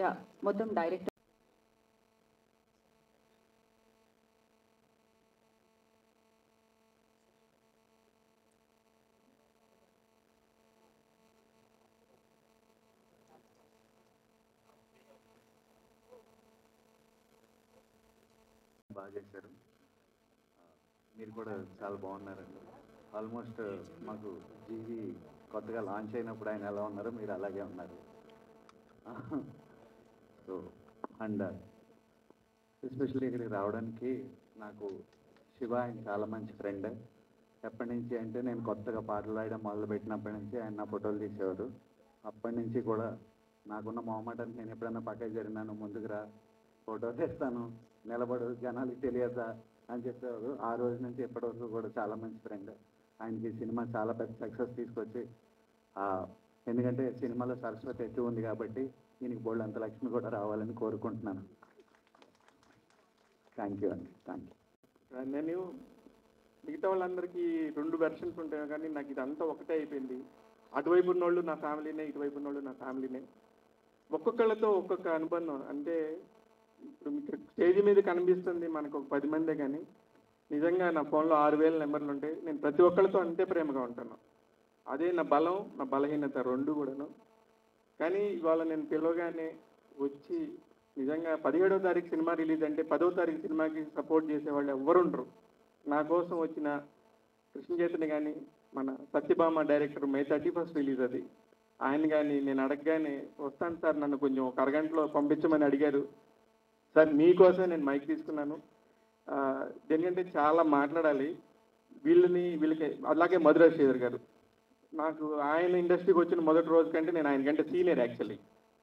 Yeah మొత్తం director బాగా చేశారు. మీరు కూడా చాలా బాగున్నారండి. ఆల్మోస్ట్ మాకు జీవి కొత్తగా లాంచ్ అయినప్పుడు ఆయన ఎలా ఉన్నారో మీరు అలాగే ఉన్నారు. సో అండ్ ఎస్పెషల్లీ ఇక్కడికి రావడానికి నాకు శివ ఆయన చాలా మంచి ఫ్రెండ్. ఎప్పటి నుంచి అంటే నేను కొత్తగా పాటలు రాయడం మొదలుపెట్టినప్పటి నుంచి ఆయన నా ఫోటోలు తీసేవారు. అప్పటి నుంచి కూడా నాకున్న మొహమాటానికి నేను ఎప్పుడైనా పక్కకి జరిగినాను, ముందుకు రా ఫోటో తీస్తాను, నిలబడు, జనాలకి తెలియదా అని చెప్పేవారు. ఆ రోజు నుంచి ఎప్పటివరకు కూడా చాలా మంచి ఫ్రెండ్. ఆయనకి సినిమా చాలా పెద్ద సక్సెస్ తీసుకొచ్చి, ఎందుకంటే సినిమాలో సరస్వతి ఎక్కువ ఉంది కాబట్టి ఈయనకి బోల్డ్ అంత లక్ష్మి కూడా రావాలని కోరుకుంటున్నాను. థ్యాంక్ యూ అండి. Thank you. నేను మిగతా వాళ్ళందరికీ 2 వెర్షన్స్ ఉంటాయి కానీ నాకు ఇదంతా ఒకటే అయిపోయింది. అటువైపు ఉన్నోళ్ళు నా ఫ్యామిలీనే, ఇటువైపు ఉన్నోళ్ళు నా ఫ్యామిలీనే. ఒక్కొక్కళ్ళతో ఒక్కొక్క అనుబంధం. అంటే ఇప్పుడు మీకు స్టేజ్ మీద కనిపిస్తుంది మనకు ఒక 10 మందే, కానీ నిజంగా నా ఫోన్లో 6000 నెంబర్లు ఉంటాయి. నేను ప్రతి ఒక్కళ్ళతో అంతే ప్రేమగా ఉంటాను. అదే నా బలం, నా బలహీనత 2 కూడాను. కానీ ఇవాళ నేను పిలవగానే వచ్చి నిజంగా 17వ తారీఖు సినిమా రిలీజ్ అంటే 10వ తారీఖు సినిమాకి సపోర్ట్ చేసేవాళ్ళు ఎవరుండరు. నా కోసం వచ్చిన కృష్ణ చైతన్య కానీ, మన సత్యభామ డైరెక్టర్ మే 31st రిలీజ్ అది, ఆయన కానీ నేను అడగగానే వస్తాను సార్ నన్ను కొంచెం ఒక అరగంటలో పంపించమని అడిగారు. సార్ మీకోసం నేను మైక్ తీసుకున్నాను. ఎందుకంటే చాలా మాట్లాడాలి వీళ్ళకి. అలాగే మధురా శ్రీధర్ గారు, నాకు ఆయన ఇండస్ట్రీకి వచ్చిన మొదటి రోజు కంటే నేను ఆయన కంటే సీనియర్ యాక్చువల్లీ.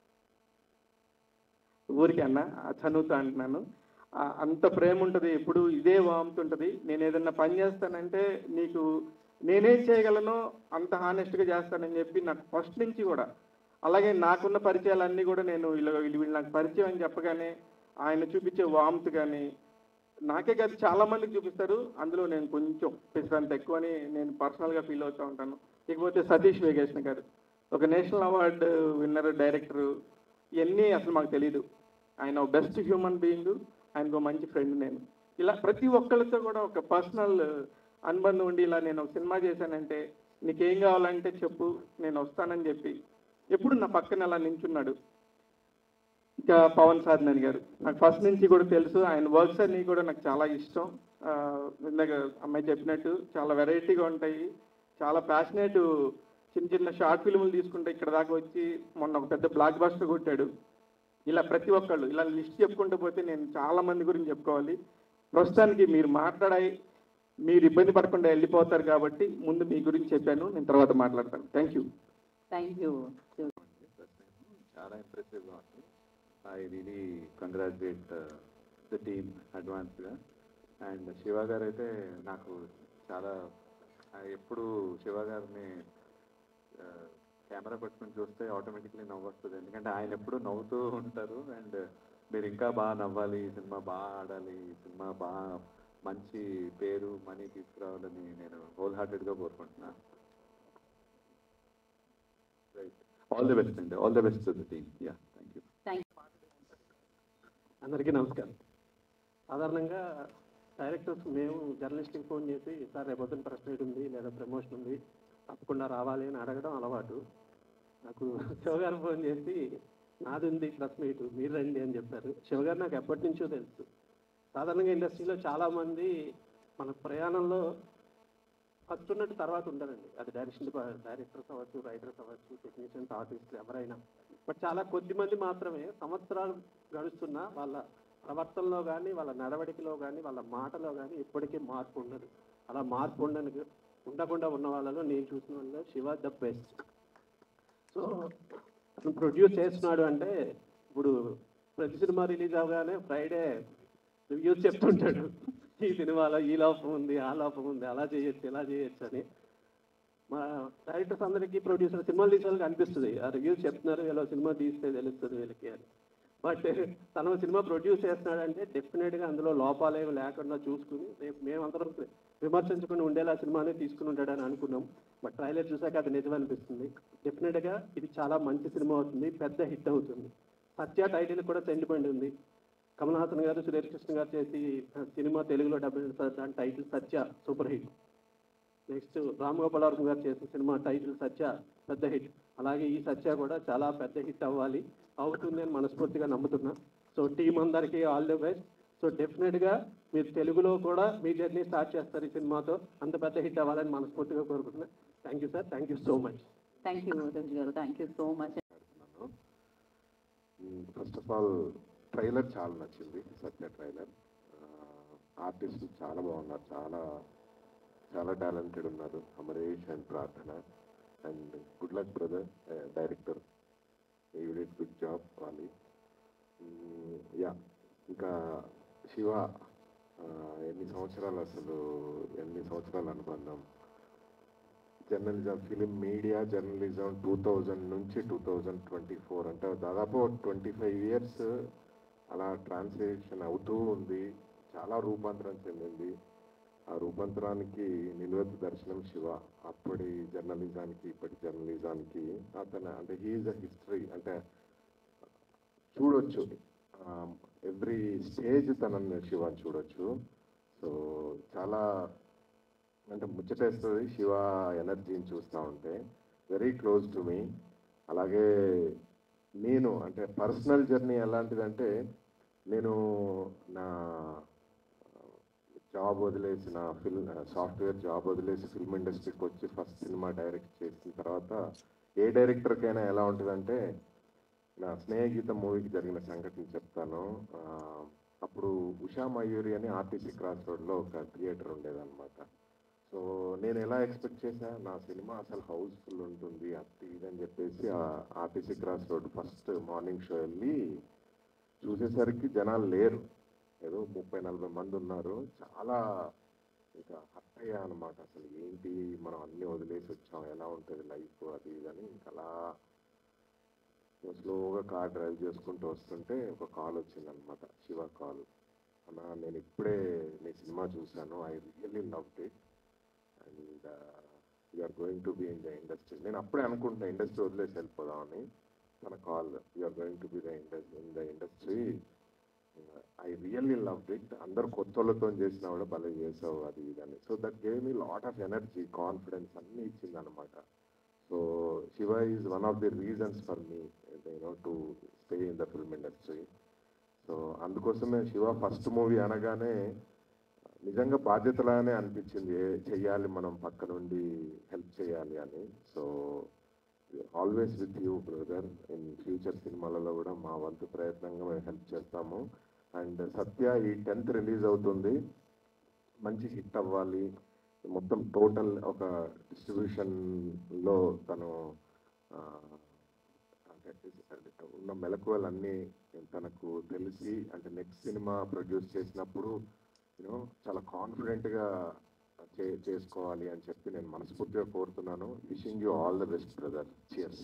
ఊరికి అన్న చనువుతా అంటున్నాను. అంత ప్రేమ ఉంటుంది, ఎప్పుడు ఇదే వామ్త్ ఉంటుంది. నేను ఏదన్నా పని చేస్తానంటే నీకు నేనేం చేయగలనో అంత హానెస్ట్గా చేస్తానని చెప్పి నాకు ఫస్ట్ నుంచి కూడా. అలాగే నాకున్న పరిచయాలన్నీ కూడా నేను వీళ్ళు నాకు పరిచయం అని చెప్పగానే ఆయన చూపించే వామ్త్ కానీ నాకే కాదు చాలా మందికి చూపిస్తారు. అందులో నేను కొంచెం పెసిరంత ఎక్కువ అని నేను పర్సనల్గా ఫీల్ అవుతూ ఉంటాను. ఇకపోతే సతీష్ వేగేశ్న గారు, ఒక నేషనల్ అవార్డు విన్నర్ డైరెక్టరు. ఇవన్నీ అసలు మాకు తెలీదు. ఆయన బెస్ట్ హ్యూమన్ బీయింగ్, ఆయనకు మంచి ఫ్రెండ్. నేను ఇలా ప్రతి ఒక్కరితో కూడా ఒక పర్సనల్ అనుబంధం ఉండి, ఇలా నేను ఒక సినిమా చేశానంటే నీకేం కావాలంటే చెప్పు నేను వస్తానని చెప్పి ఎప్పుడు నా పక్కన అలా నించున్నాడు. ఇంకా పవన్ సాధనని గారు నాకు ఫస్ట్ నుంచి కూడా తెలుసు. ఆయన వర్క్స్ అన్నీ కూడా నాకు చాలా ఇష్టం. ఇందాక అమ్మాయి చెప్పినట్టు చాలా వెరైటీగా ఉంటాయి, చాలా ప్యాషనేట్. చిన్న చిన్న షార్ట్ ఫిల్ములు తీసుకుంటే ఇక్కడ దాకా వచ్చి మొన్న ఒక పెద్ద బ్లాక్ బస్టర్ కొట్టాడు. ఇలా ప్రతి ఒక్కళ్ళు ఇలా లిస్ట్ చెప్పుకుంటూ పోతే నేను చాలా మంది గురించి చెప్పుకోవాలి. ప్రస్తుతానికి మీరు మాట్లాడాయి, మీరు ఇబ్బంది పడకుండా వెళ్ళిపోతారు కాబట్టి ముందు మీ గురించి చెప్పాను, నేను తర్వాత మాట్లాడతాను. Thank you. Thank you. చాలా ఇంప్రెసివ్గా ఉంది. I really congratulate the team అడ్వాన్స్గా. అండ్ శివ గారు అయితే నాకు చాలా, ఎప్పుడు శివ గారిని కెమెరా పట్టుకుని చూస్తే ఆటోమేటిక్లీ నవ్వు వస్తుంది. ఎందుకంటే ఆయన ఎప్పుడు నవ్వుతూ ఉంటారు. అండ్ మీరు ఇంకా బాగా నవ్వాలి, ఈ సినిమా బాగా ఆడాలి, ఈ సినిమా బాగా మంచి పేరు మనీ తీసుకురావాలని నేను హోల్ హార్టెడ్గా కోరుకుంటున్నాను. రైట్, ఆల్ ది బెస్ట్ అండి. All the best to the team. Yeah, thank you. అందరికీ నమస్కారం. సాధారణంగా డైరెక్టర్స్ మేము జర్నలిస్ట్కి ఫోన్ చేసి సార్ రేపొద్దున ప్రెస్ మీట్ ఉంది లేదా ప్రమోషన్ ఉంది తప్పకుండా రావాలి అని అడగడం అలవాటు. నాకు శివగారు ఫోన్ చేసి నాది ఉంది ప్రెస్ మీట్ మీరు రండి అని చెప్పారు. శివగారు నాకు ఎప్పటి నుంచో తెలుసు. సాధారణంగా ఇండస్ట్రీలో చాలామంది మన ప్రయాణంలో ఫస్ట్ ఉన్నట్టు తర్వాత ఉండదండి. అది డైరెక్టర్స్ అవ్వచ్చు, రైటర్స్ అవ్వచ్చు, టెక్నీషియన్స్, ఆర్టిస్టులు ఎవరైనా. బట్ చాలా కొద్ది మంది మాత్రమే సంవత్సరాలు గడుస్తున్నా వాళ్ళ ప్రవర్తనలో కానీ, వాళ్ళ నడవడికలో కానీ, వాళ్ళ మాటలో కానీ ఇప్పటికీ మార్పు ఉండదు. అలా మార్పు ఉండకుండా ఉన్న వాళ్ళలో నేను చూసిన వాళ్ళలో శివ ద బెస్ట్. సో అతను ప్రొడ్యూస్ చేస్తున్నాడు అంటే ఇప్పుడు ప్రతి సినిమా రిలీజ్ అవగానే ఫ్రైడే రివ్యూస్ చెప్తుంటాడు. ఈ సినిమాలో ఈ లోపం ఉంది, ఆ లోపం ఉంది, అలా చేయొచ్చు, ఇలా చేయొచ్చు అని. మా డైరెక్టర్స్ అందరికీ ప్రొడ్యూసర్ సినిమాలు తీసే వాళ్ళకి అనిపిస్తుంది ఆ రివ్యూస్ చెప్తున్నారు, ఇలా సినిమా తీస్తే తెలుస్తుంది వీళ్ళకి అని. బట్ తను సినిమా ప్రొడ్యూస్ చేస్తున్నాడంటే డెఫినెట్గా అందులో లోపాలేమి లేకుండా చూసుకుని రేపు మేమందరం విమర్శించుకుని ఉండేలా సినిమానే తీసుకుని ఉంటాడని అనుకున్నాం. బట్ ట్రైలర్ చూసాక అది నిజం అనిపిస్తుంది. డెఫినెట్గా ఇది చాలా మంచి సినిమా అవుతుంది, పెద్ద హిట్ అవుతుంది. సత్య టైటిల్ కూడా సెంటిమెంట్ ఉంది. కమల్ హాసన్ గారు, సురేష్ కృష్ణ గారు చేసి సినిమా తెలుగులో డబ్బింగ్ చేస్తారు. దాని title Satya super hit. Next Ram Gopal Varma garu చేసిన సినిమా టైటిల్ సత్య పెద్ద హిట్. అలాగే ఈ సత్య కూడా చాలా పెద్ద హిట్ అవ్వాలి, అవుతుంది అని మనస్ఫూర్తిగా నమ్ముతున్నా. సో టీం అందరికీ ఆల్ ది బెస్ట్. సో డెఫినెట్గా మీరు తెలుగులో కూడా మీ జర్నీ స్టార్ట్ చేస్తారు ఈ సినిమాతో. అంత పెద్ద హిట్ అవ్వాలని మనస్ఫూర్తిగా కోరుకుంటున్నా. Thank you sir, thank you so much. Thank you Ravi garu, thank you so much. First of all trailer చాలా నచ్చింది, సత్య ట్రైలర్. ఆర్టిస్టులు చాలా బాగున్నారు, చాలా చాలా టాలెంటెడ్ ఉన్నారు, Amaresh and Prarthana. And good luck brother, director, you did good job Vali. Yeah, ఇంకా శివ ఎన్ని సంవత్సరాలు అనుబంధం. జర్నలిజం, ఫిలిం మీడియా జర్నలిజం 2000 నుంచి 2024 అంటే దాదాపు 25 years అలా ట్రాన్స్లేషన్ అవుతూ ఉంది. చాలా రూపాంతరం చెందింది. ఆ రూపాంతరానికి నిలువెత్తు దర్శనం శివ. అప్పటి జర్నలిజానికి ఇప్పటి జర్నలిజానికి అతను అంటే హీఈస్ అ హిస్టరీ. అంటే చూడొచ్చు ఎవ్రీ స్టేజ్ తనని శివాని చూడొచ్చు. సో చాలా అంటే ముచ్చటేస్తుంది శివ ఎనర్జీని చూస్తూ ఉంటే. Very close to me. అలాగే నేను అంటే పర్సనల్ జర్నీ ఎలాంటిదంటే, నేను నా జాబ్ వదిలేసి నా సాఫ్ట్వేర్ జాబ్ వదిలేసి ఫిల్మ్ ఇండస్ట్రీకి వచ్చి ఫస్ట్ సినిమా డైరెక్ట్ చేసిన తర్వాత ఏ డైరెక్టర్కైనా ఎలా ఉంటుందంటే, నా స్నేహగీత మూవీకి జరిగిన సంఘటన చెప్తాను. అప్పుడు ఉషా మయూరి అని ఆర్టీసీ క్రాస్ రోడ్లో ఒక థియేటర్ ఉండేదన్నమాట. సో నేను ఎలా ఎక్స్పెక్ట్ చేశా, నా సినిమా అసలు హౌస్ఫుల్ ఉంటుంది అది ఇదని చెప్పేసి RTC cross road first morning show వెళ్ళి చూసేసరికి జనాలు లేరు, ఏదో 30-40 మంది ఉన్నారు. చాలా ఇంకా హర్ట్ అయ్యా అనమాట. అసలు ఏంటి మనం అన్నీ వదిలేసి వచ్చాం, ఎలా ఉంటుంది లైఫ్ అది ఇదని. ఇంకా అలా స్లోగా కార్ డ్రైవ్ చేసుకుంటూ వస్తుంటే ఒక కాల్ వచ్చిందనమాట, శివ కాల్. అన్నా నేను ఇప్పుడే నీ సినిమా చూశాను, I really loved it and you're going to be in the industry. నేను అప్పుడే అనుకుంటున్నా ఇండస్ట్రీ వదిలేసి వెళ్ళిపోదామని. తన call, you're going to be in the industry, I really loved it. అందరు కొత్త వాళ్ళతో చేసినా కూడా భలే చేసావు అది ఇదని. So that gave me lot of energy, confidence అన్నీ ఇచ్చిందనమాట. So Shiva is one of the reasons for me to stay in the film industry. So అందుకోసమే శివ ఫస్ట్ మూవీ అనగానే నిజంగా బాధ్యతలానే అనిపించింది, చెయ్యాలి మనం పక్క నుండి హెల్ప్ చేయాలి అని. So always with you brother. In future సినిమాలలో కూడా మా వంతు ప్రయత్నంగా మేము హెల్ప్ చేస్తాము. అండ్ సత్య ఈ 10th రిలీజ్ అవుతుంది, మంచి హిట్ అవ్వాలి. మొత్తం టోటల్ ఒక డిస్ట్రిబ్యూషన్లో తను అంటే ఉన్న మెలకువలన్నీ తనకు తెలిసి అంటే నెక్స్ట్ సినిమా ప్రొడ్యూస్ చేసినప్పుడు చాలా కాన్ఫిడెంట్గా చేసుకోవాలి అని చెప్పి నేను మనస్ఫూర్తిగా కోరుతున్నాను. Wishing you all the best brother. Cheers.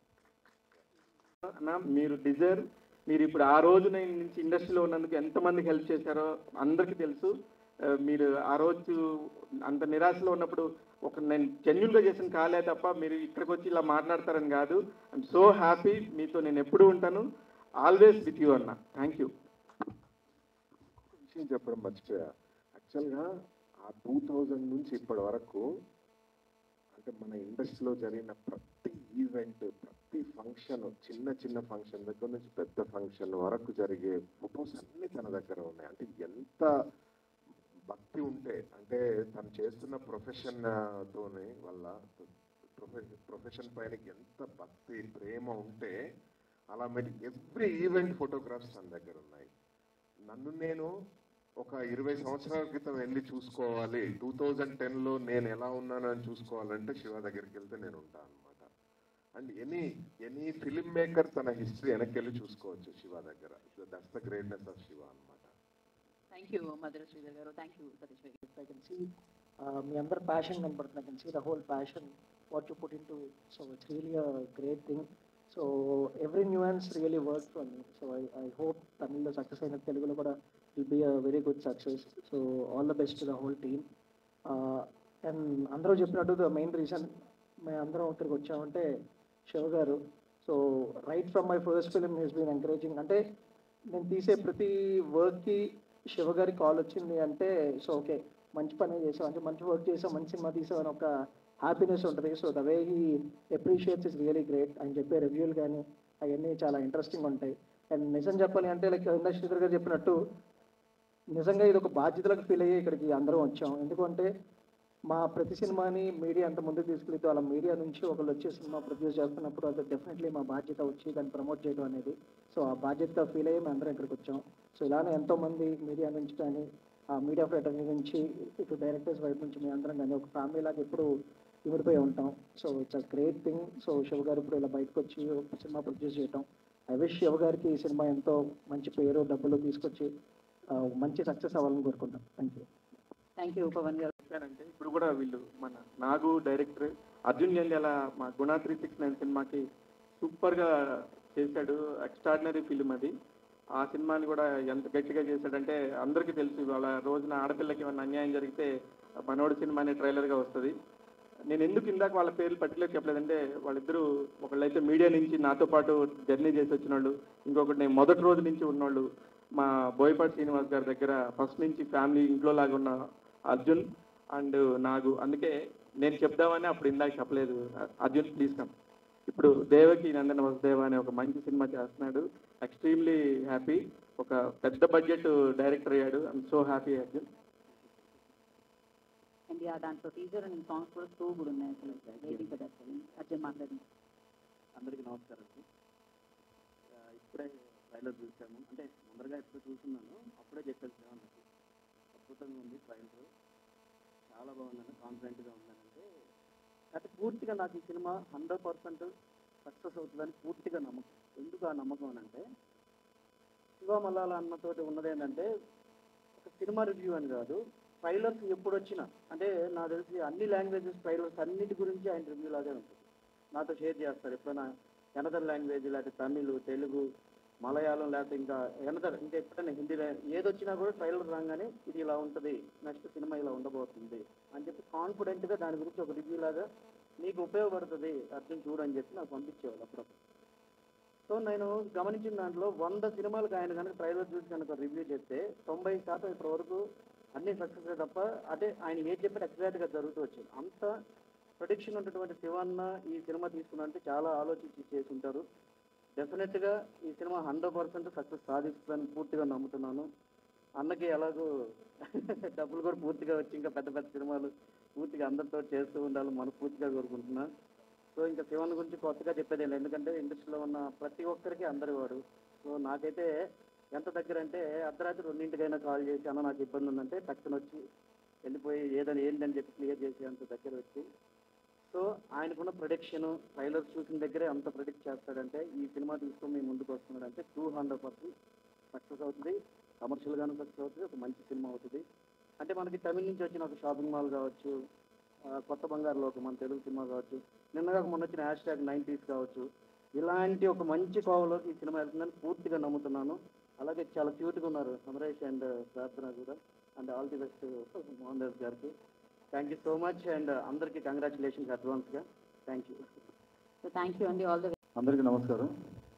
అన్న మీరు డిజైర్, మీరు ఇప్పుడు ఆ రోజు నేను నుంచి ఇండస్ట్రీలో ఉన్నందుకు ఎంతమందికి హెల్ప్ చేశారో అందరికీ తెలుసు. మీరు ఆ రోజు అంత నిరాశలో ఉన్నప్పుడు నేను జెన్యున్గా చేసిన కాలే తప్ప మీరు ఇక్కడికి వచ్చి ఇలా మాట్లాడతారని కాదు. ఐఎమ్ సో హ్యాపీ, మీతో నేను ఎప్పుడూ ఉంటాను. ఆల్వేస్ విత్ యూ అన్న. Thank you. విషయం చెప్పడం మర్చిపోయా. యాక్చువల్గా ఆ 2000 నుంచి ఇప్పటి వరకు అంటే మన ఇండస్ట్రీలో జరిగిన ప్రతి ఈవెంట్, ప్రతి ఫంక్షన్, చిన్న ఫంక్షన్ దగ్గర నుంచి పెద్ద ఫంక్షన్ వరకు జరిగే ఫొటోస్ అన్నీ తన దగ్గర ఉన్నాయి. అంటే ఎంత భక్తి ఉంటే, అంటే తను చేస్తున్న ప్రొఫెషన్తోనే వల్ల ప్రొఫెషన్ పైన ఎంత భక్తి ప్రేమ ఉంటే అలా మరి ఎవ్రీ ఈవెంట్ ఫోటోగ్రాఫ్స్ తన దగ్గర ఉన్నాయి. నన్ను నేను ఒక 20 సంవత్సరాల క్రితం వెళ్ళి చూసుకోవాలి, 2010లో నేను ఎలా ఉన్నాను అని చూసుకోవాలంటే శివ దగ్గరికి వెళ్తే నేను ఉంటాను అనమాట. అండ్ ఎనీ ఫిలిం మేకర్ తన హిస్టరీ వెనక్కి వెళ్ళి చూసుకోవచ్చు శివ దగ్గర. That's the greatness of Shiva అనమాట. థ్యాంక్ యూ మధుర శ్రీధర్ గారు, థ్యాంక్ యూ సతీష్ గారు. I can see మీ అందరి ప్యాషన్ కనబడుతుంది. I can see the whole passion what you put into it. So it's really a great thing. So every nuance really worked for me. So I hope Tamillo success అయిన తెలుగులో కూడా will be a very good success. So all the best to the whole team. And అందరూ చెప్పినట్టు the main reason మేము అందరం ఇక్కడికి వచ్చామంటే Shiva garu. So right from my first film he's been encouraging. అంటే నేను తీసే ప్రతి వర్క్కి శివ గారి కాల్ వచ్చింది అంటే సో ఓకే మంచి పని చేసాం, అంటే మంచి వర్క్ చేసాం, మంచి సినిమా తీసాం అని ఒక హ్యాపీనెస్ ఉంటుంది. So the way he appreciates is really great. ఆయన చెప్పే రివ్యూలు కానీ అవన్నీ చాలా ఇంట్రెస్టింగ్ ఉంటాయి. అండ్ నిజం చెప్పాలి అంటే లైక్ ఇందాక శ్రీధర్ గారు చెప్పినట్టు నిజంగా ఇది ఒక బాధ్యతలకు ఫీల్ అయ్యి ఇక్కడికి అందరం వచ్చాం. ఎందుకంటే మా ప్రతి సినిమాని మీడియా అంత ముందుకు తీసుకెళ్తే వాళ్ళ మీడియా నుంచి ఒకళ్ళు వచ్చే సినిమా ప్రొడ్యూస్ చేస్తున్నప్పుడు అది డెఫినెట్లీ మా బాధ్యత వచ్చి దాన్ని ప్రమోట్ చేయడం అనేది. సో ఆ బాధ్యత ఫీల్ అయ్యి మేము అందరం ఇక్కడికి వచ్చాం. సో ఇలానే ఎంతోమంది మీడియా నుంచి కానీ ఆ మీడియా ఫ్రెటర్నీ నుంచి ఇటు డైరెక్టర్స్ వైపు నుంచి మేము అందరం కానీ ఒక ఫ్యామిలీ లాగా ఎప్పుడు ఇమిడిపోయి ఉంటాం. So it's a great thing. So Shiva garu ఇప్పుడు ఇలా బయటకు వచ్చి ఒక సినిమా ప్రొడ్యూస్ చేయటం, ఐ విష్ శివ గారికి ఈ సినిమా ఎంతో మంచి పేరు డబ్బులు తీసుకొచ్చి మంచి సక్సెస్ అవ్వాలని కోరుకుంటాం. థ్యాంక్ యూ పవన్ గారు. అంటే ఇప్పుడు కూడా వీళ్ళు మన నాగు డైరెక్టర్ అర్జున్ జంధ్యాల మా గుణ 369 సినిమాకి సూపర్గా చేశాడు. ఎక్స్ట్రాడినరీ ఫిలిం అది. ఆ సినిమాని కూడా ఎంత గట్టిగా చేశాడంటే అందరికీ తెలుసు. వాళ్ళ రోజున ఆడపిల్లకి ఏమైనా అన్యాయం జరిగితే మనోడు సినిమా అనే ట్రైలర్గా వస్తుంది. నేను ఎందుకు ఇందాక వాళ్ళ పేర్లు పర్టికులర్ చెప్పలేదంటే వాళ్ళిద్దరూ ఒకళ్ళైతే మీడియా నుంచి నాతో పాటు జర్నీ చేసి వచ్చిన వాళ్ళు, ఇంకొకటి నేను మొదటి రోజు నుంచి ఉన్నోళ్ళు మా బోయపాటి శ్రీనివాస్ గారి దగ్గర ఫస్ట్ నుంచి ఫ్యామిలీ ఇంట్లో లాగా ఉన్న అర్జున్ అండ్ నాగు. అందుకే నేను చెప్దామని అప్పుడు ఇందాక చెప్పలేదు. Arjun please come. ఇప్పుడు దేవకి నందన వసుదేవ అనే ఒక మంచి సినిమా చేస్తున్నాడు. Extremely happy. ఒక పెద్ద బడ్జెట్ డైరెక్టర్ అయ్యాడు. I'm so happy Arjun. And దాంట్లో టీజర్ అండ్ సాంగ్స్ కూడా టూ కూడా ఉన్నాయి. అసలు waiting for that film. Arjun మాట్లాడండి. అందరికీ నమస్కారం. ఇప్పుడే ట్రైలర్ చూసాము. అంటే ముందరగా ఎప్పుడు చూస్తున్నాను అప్పుడే చెప్పేసి అద్భుతంగా ఉంది ట్రైలర్. చాలా బాగుందండి. కాన్ఫిడెంట్గా ఉందనంటే అయితే పూర్తిగా నాకు ఈ సినిమా 100% సక్సెస్ అవుతుందని పూర్తిగా నమ్మకం. ఎందుకు ఆ నమ్మకం అని అంటే శివ మల్లాల అన్నతోటి ఉన్నది ఏంటంటే ఒక సినిమా రివ్యూ అని కాదు, ట్రైలర్స్ ఎప్పుడు వచ్చినా అంటే నాకు తెలిసి అన్ని లాంగ్వేజెస్ ట్రైలర్స్ అన్నిటి గురించి ఆయన రివ్యూ లాగే ఉంటుంది. నాతో షేర్ చేస్తారు. ఎప్పుడైనా ఎనదర్ లాంగ్వేజ్ లేకపోతే తమిళ్, తెలుగు, మలయాళం లేకపోతే ఇంకా ఎప్పుడైనా హిందీ ఏదొచ్చినా కూడా ట్రైలర్ రాగానే ఇది ఇలా ఉంటుంది, నెక్స్ట్ సినిమా ఇలా ఉండబోతుంది అని చెప్పి కాన్ఫిడెంట్గా దాని గురించి ఒక రివ్యూ లాగా నీకు ఉపయోగపడుతుంది అర్జున్ చూడు అని చెప్పి నాకు పంపించేవాళ్ళు అప్పుడప్పుడు. సో నేను గమనించిన దాంట్లో 100 సినిమాలకు ఆయన కనుక ట్రైలర్ చూసి కనుక రివ్యూ చేస్తే 90% ఇప్పటి వరకు అన్ని సక్సెస్ తప్ప అదే ఆయన ఏది చెప్పి ఎగ్జాక్ట్గా జరుగుతూ వచ్చింది. అంత ప్రొడిక్షన్ ఉన్నటువంటి శివన్న ఈ సినిమా తీసుకున్నంటే చాలా ఆలోచించి చేసి ఉంటారు. డెఫినెట్గా ఈ సినిమా 100% సక్సెస్ సాధిస్తుందని పూర్తిగా నమ్ముతున్నాను. అన్నకి ఎలాగో డబ్బులు కూడా పూర్తిగా వచ్చి ఇంకా పెద్ద పెద్ద సినిమాలు పూర్తిగా అందరితో చేస్తూ ఉండాలని మనస్ఫూర్తిగా కోరుకుంటున్నాను. సో ఇంకా శివన్ గురించి కొత్తగా చెప్పేది లేదు, ఎందుకంటే ఇండస్ట్రీలో ఉన్న ప్రతి ఒక్కరికి అందరి వాడు. సో నాకైతే ఎంత దగ్గర అంటే అర్ధరాత్రి 2 కాల్ చేసి అన్న నాకు ఇబ్బంది ఉందంటే టక్కున వచ్చి వెళ్ళిపోయి ఏదని ఏంటని చెప్పి క్లియర్ చేసి అంత దగ్గర వచ్చి. సో ఆయనకున్న ప్రొడిక్షన్ ట్రైలర్స్ చూసిన దగ్గరే అంత ప్రొడిక్ట్ చేస్తాడంటే ఈ సినిమా తీసుకొని మేము ముందుకు వస్తున్నాడంటే 200% సక్సెస్ అవుతుంది. కమర్షియల్గాను సక్సెస్ అవుతుంది, ఒక మంచి సినిమా అవుతుంది. అంటే మనకి తమిళ నుంచి వచ్చిన ఒక షాపింగ్ మాల్ కావచ్చు, కొత్త బంగారు లోకం మన తెలుగు సినిమా కావచ్చు, నిన్నగా మొన్న వచ్చిన #90s కావచ్చు, ఇలాంటి ఒక మంచి కోవలోకి ఈ సినిమా వెళ్తుందని పూర్తిగా నమ్ముతున్నాను. అలాగే చాలా క్యూట్గా ఉన్నారు సమరేష్ అండ్ ప్రార్థన కూడా. And all the best Mohan Das గారికి. Thank you so much and అందరికీ కంగ్రాచులేషన్స్ అడ్వాన్స్గా. Thank you. So thank you అండి. ఆల్ ద అందరికీ నమస్కారం.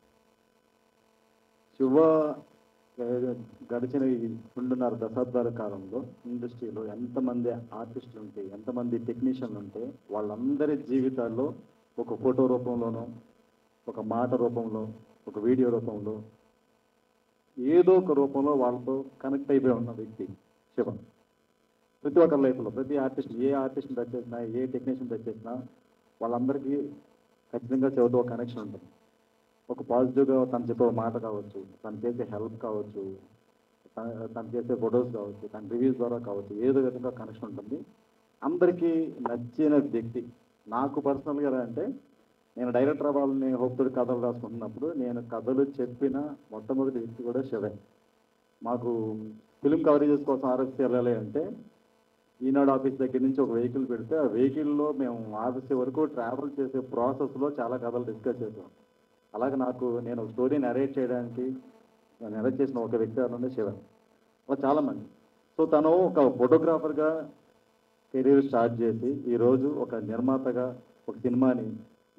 శివ గడిచిన ఈ 2.5 దశాబ్దాల కాలంలో ఇండస్ట్రీలో ఎంతమంది ఆర్టిస్టులు ఉంటే, ఎంతమంది టెక్నీషియన్లు ఉంటే వాళ్ళందరి జీవితాల్లో ఒక ఫోటో రూపంలోనో, ఒక మాట రూపంలో, ఒక వీడియో రూపంలో, ఏదో ఒక రూపంలో వాళ్ళతో కనెక్ట్ అయిపోయి ఉన్న వ్యక్తి శివ. ప్రతి ఒక్కరి లైఫ్లో ప్రతి ఆర్టిస్ట్, ఏ ఆర్టిస్ట్ని టచ్ చేసినా, ఏ టెక్నీషియన్ టచ్ చేసినా వాళ్ళందరికీ ఖచ్చితంగా శివతో ఒక కనెక్షన్ ఉంటుంది. ఒక పాజిటివ్గా తను చెప్పే మాట కావచ్చు, తను చేసే హెల్ప్ కావచ్చు, తను చేసే ఫొటోస్ కావచ్చు, తన రివ్యూస్ ద్వారా కావచ్చు, ఏదో విధంగా కనెక్షన్ ఉంటుంది. అందరికీ నచ్చిన వ్యక్తి. నాకు పర్సనల్గా అంటే నేను డైరెక్టర్ అవ్వాలని హోప్తో కథలు రాసుకుంటున్నప్పుడు నేను కథలు చెప్పిన మొట్టమొదటి వ్యక్తి కూడా శివే. మాకు ఫిలిం కవరేజెస్ కోసం ఆర్ఎఫ్సి వెళ్ళాలి అంటే ఈనాడు ఆఫీస్ దగ్గర నుంచి ఒక వెహికల్ పెడితే ఆ వెహికల్లో మేము ఆఫీస్ వరకు ట్రావెల్ చేసే ప్రాసెస్లో చాలా కథలు డిస్కస్ చేసాం. అలాగే నేను ఒక స్టోరీ నరేట్ చేయడానికి నరేట్ చేసిన ఒక వ్యక్తి అంటే శివ. అలా చాలామంది. సో తను ఒక ఫోటోగ్రాఫర్గా కెరీర్ స్టార్ట్ చేసి ఈరోజు ఒక నిర్మాతగా ఒక సినిమాని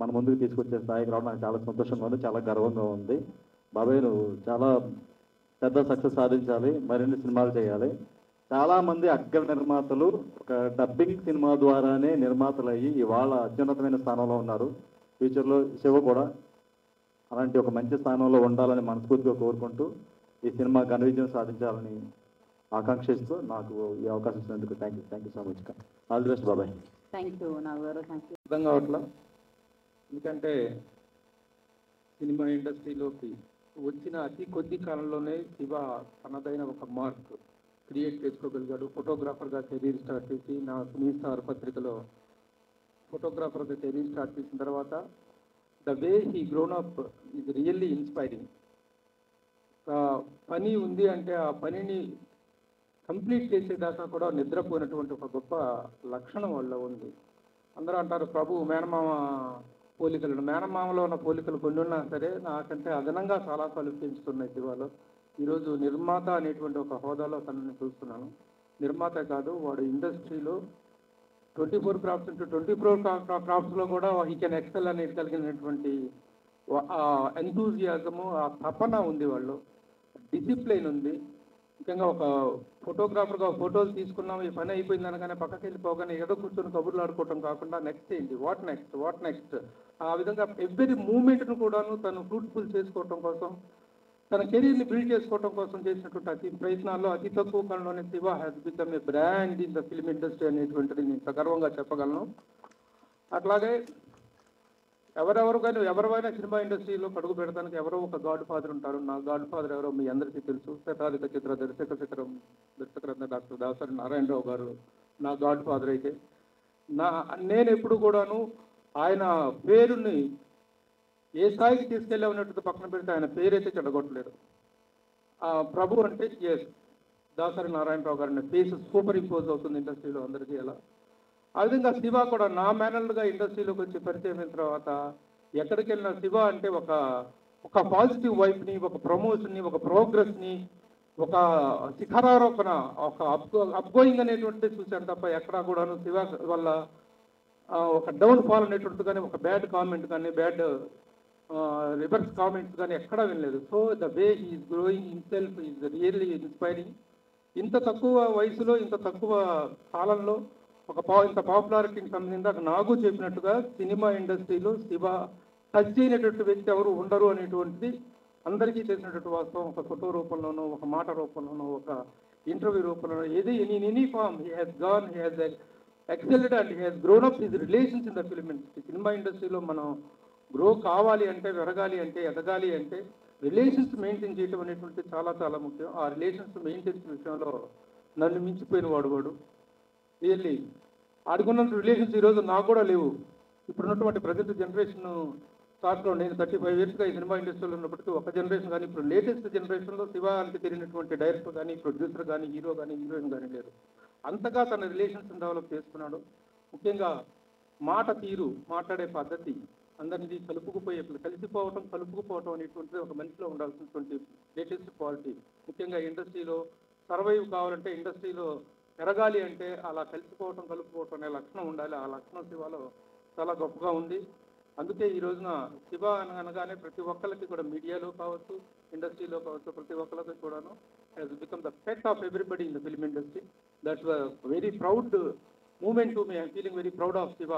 మన ముందుకు తీసుకొచ్చే స్థాయికి రావడం నాకు చాలా సంతోషంగా ఉంది, చాలా గర్వంగా ఉంది. బాబాయ్ నువ్వు చాలా పెద్ద సక్సెస్ సాధించాలి, మరిన్ని సినిమాలు చేయాలి. చాలామంది అగ్ర నిర్మాతలు ఒక డబ్బింగ్ సినిమా ద్వారానే నిర్మాతలు అయ్యి ఇవాళ అత్యున్నతమైన స్థానంలో ఉన్నారు. ఫ్యూచర్లో శివ కూడా అలాంటి ఒక మంచి స్థానంలో ఉండాలని మనస్ఫూర్తిగా కోరుకుంటూ ఈ సినిమా ఘన విజయం సాధించాలని ఆకాంక్షిస్తూ నాకు ఈ అవకాశం ఇచ్చినందుకు thank you so much. All the best బాబాయ్. థ్యాంక్ యూ నాగగారు, థ్యాంక్ యూ. అర్థం కావట్లా, ఎందుకంటే సినిమా ఇండస్ట్రీలోకి వచ్చిన అతి కొద్ది కాలంలోనే శివ తనదైన ఒక మార్క్ క్రియేట్ చేసుకోగలిగాడు. ఫోటోగ్రాఫర్గా కెరీర్ స్టార్ట్ చేసి నా సినీ స్టార్ పత్రికలో ఫోటోగ్రాఫర్గా కెరీర్ స్టార్ట్ చేసిన తర్వాత the way he grown up is really inspiring. పని ఉంది అంటే ఆ పనిని కంప్లీట్ చేసేదాకా కూడా నిద్రపోయినటువంటి ఒక గొప్ప లక్షణం వల్ల ఉంది. అందరూ అంటారు ప్రభు మేనమామ పోలికలు, మేనమామలో ఉన్న పోలికలు కొన్ని ఉన్నా సరే నాకంటే అదనంగా చాలా పెంచుతున్నాయి శివాలో. ఈరోజు నిర్మాత అనేటువంటి ఒక హోదాలో తనని చూస్తున్నాను. నిర్మాత కాదు, వాడు ఇండస్ట్రీలో 24 క్రాఫ్ట్స్ into 24 క్రాఫ్ట్స్లో కూడా హీ కెన్ ఎక్సెల్ అనేది కలిగినటువంటి ఎంతూజియాజము, ఆ తపన ఉంది వాళ్ళు, డిసిప్లైన్ ఉంది. ముఖ్యంగా ఒక ఫోటోగ్రాఫర్గా ఫోటోలు తీసుకున్నాం, ఈ పని అయిపోయింది అనగానే పక్కకి వెళ్ళిపోగానే ఏదో కూర్చొని కబుర్లు ఆడుకోవటం కాకుండా నెక్స్ట్ ఏంటి, వాట్ నెక్స్ట్ ఆ విధంగా ఎవ్రీ మూమెంట్ను కూడాను తను ఫ్రూట్ఫుల్ చేసుకోవటం కోసం, తన కెరీర్ని బిల్డ్ చేసుకోవడం కోసం చేసినటువంటి అతి ప్రయత్నాల్లో అతి తక్కువ కాలంలోనే Shiva has become a brand in the film industry అనేటువంటిది నేను సగర్వంగా చెప్పగలను. అట్లాగే ఎవరైనా సినిమా ఇండస్ట్రీలో అడుగు పెడతానికి ఎవరో ఒక గాడ్ ఫాదర్ ఉంటారు. నా గాడ్ ఫాదర్ ఎవరో మీ అందరికీ తెలుసు. శతాధిక చిత్ర దర్శకరత్న డాక్టర్ దాసరి నారాయణరావు గారు నా గాడ్ ఫాదర్. అయితే నేను ఎప్పుడు కూడాను ఆయన పేరుని ఏ స్థాయికి తీసుకెళ్ళా ఉన్నట్టు పక్కన పెడితే ఆయన పేరైతే చెడగొట్టలేదు. ప్రభు అంటే ఎస్ దాసరి నారాయణరావు గారిని ఫేస్ సూపర్ ఇంపోజ్ అవుతుంది ఇండస్ట్రీలో అందరికీ. ఎలా ఆ విధంగా శివ కూడా నా మేనల్గా ఇండస్ట్రీలోకి వచ్చి పరిచయం అయిన తర్వాత ఎక్కడికి వెళ్ళిన శివ అంటే ఒక పాజిటివ్ వైపుని, ఒక ప్రమోషన్ని, ఒక ప్రోగ్రెస్ని, ఒక శిఖరారోపణ, ఒక అప్గోయింగ్ అనేటువంటిది చూశాను తప్ప ఎక్కడా కూడాను శివ వల్ల ఒక డౌన్ ఫాల్ అనేటువంటిది కానీ, ఒక బ్యాడ్ కామెంట్ కానీ, బ్యాడ్ రివర్స్ కామెంట్స్ కానీ ఎక్కడా వినలేదు. So the way is growing himself is really inspiring. ఇంత తక్కువ వయసులో, ఇంత తక్కువ కాలంలో ఇంత పాపులారిటీకి సంబంధించి నాకు చెప్పినట్టుగా సినిమా ఇండస్ట్రీలో శివ టచ్ అయినటువంటి వ్యక్తి ఎవరు ఉండరు అనేటువంటిది అందరికీ తెలిసినటువంటి వాస్తవం. ఒక ఫోటో రూపంలోనో, ఒక మాట రూపంలోనో, ఒక ఇంటర్వ్యూ రూపంలోనో, ఏది in any form he has excelled and he has grown up his relations in the film industry. Cinema ఇండస్ట్రీలో మనం గ్రో కావాలి అంటే, పెరగాలి అంటే, ఎదగాలి అంటే రిలేషన్స్ మెయింటైన్ చేయడం అనేటువంటి చాలా చాలా ముఖ్యం. ఆ రిలేషన్స్ మెయింటైన్స్ విషయంలో నన్ను మించిపోయిన వాడు రియల్లీ. ఆడుకున్న రిలేషన్స్ ఈరోజు నాకు కూడా లేవు. ఇప్పుడున్నటువంటి ప్రజెంట్ జనరేషన్ స్టార్ట్లో నేను 35 yearsగా ఈ సినిమా ఇండస్ట్రీలో ఉన్నప్పటికీ ఒక జనరేషన్ కానీ, ఇప్పుడు లేటెస్ట్ జనరేషన్లో శివ అంటే తెలియనటువంటి డైరెక్టర్ కానీ, ప్రొడ్యూసర్ కానీ, హీరో కానీ, హీరోయిన్ కానీ లేరు. అంతగా తన రిలేషన్స్ డెవలప్ చేసుకున్నాడు. ముఖ్యంగా మాట తీరు, మాట్లాడే పద్ధతి, అందరినీ కలుపుకుపోవటం అనేటువంటిది ఒక మనిషిలో ఉండాల్సినటువంటి లేటెస్ట్ క్వాలిటీ. ముఖ్యంగా ఇండస్ట్రీలో సర్వైవ్ కావాలంటే, ఇండస్ట్రీలో పెరగాలి అంటే అలా కలుపుకోవటం అనే లక్షణం ఉండాలి. ఆ లక్షణం శివలో చాలా గొప్పగా ఉంది. అందుకే ఈ రోజున శివ అనగానే ప్రతి ఒక్కరికి కూడా, మీడియాలో కావచ్చు, ఇండస్ట్రీలో కావచ్చు, ప్రతి ఒక్కరికి కూడాను has become the pet of everybody in the film industry. That's very proud moment to me. I'm feeling very proud of Shiva.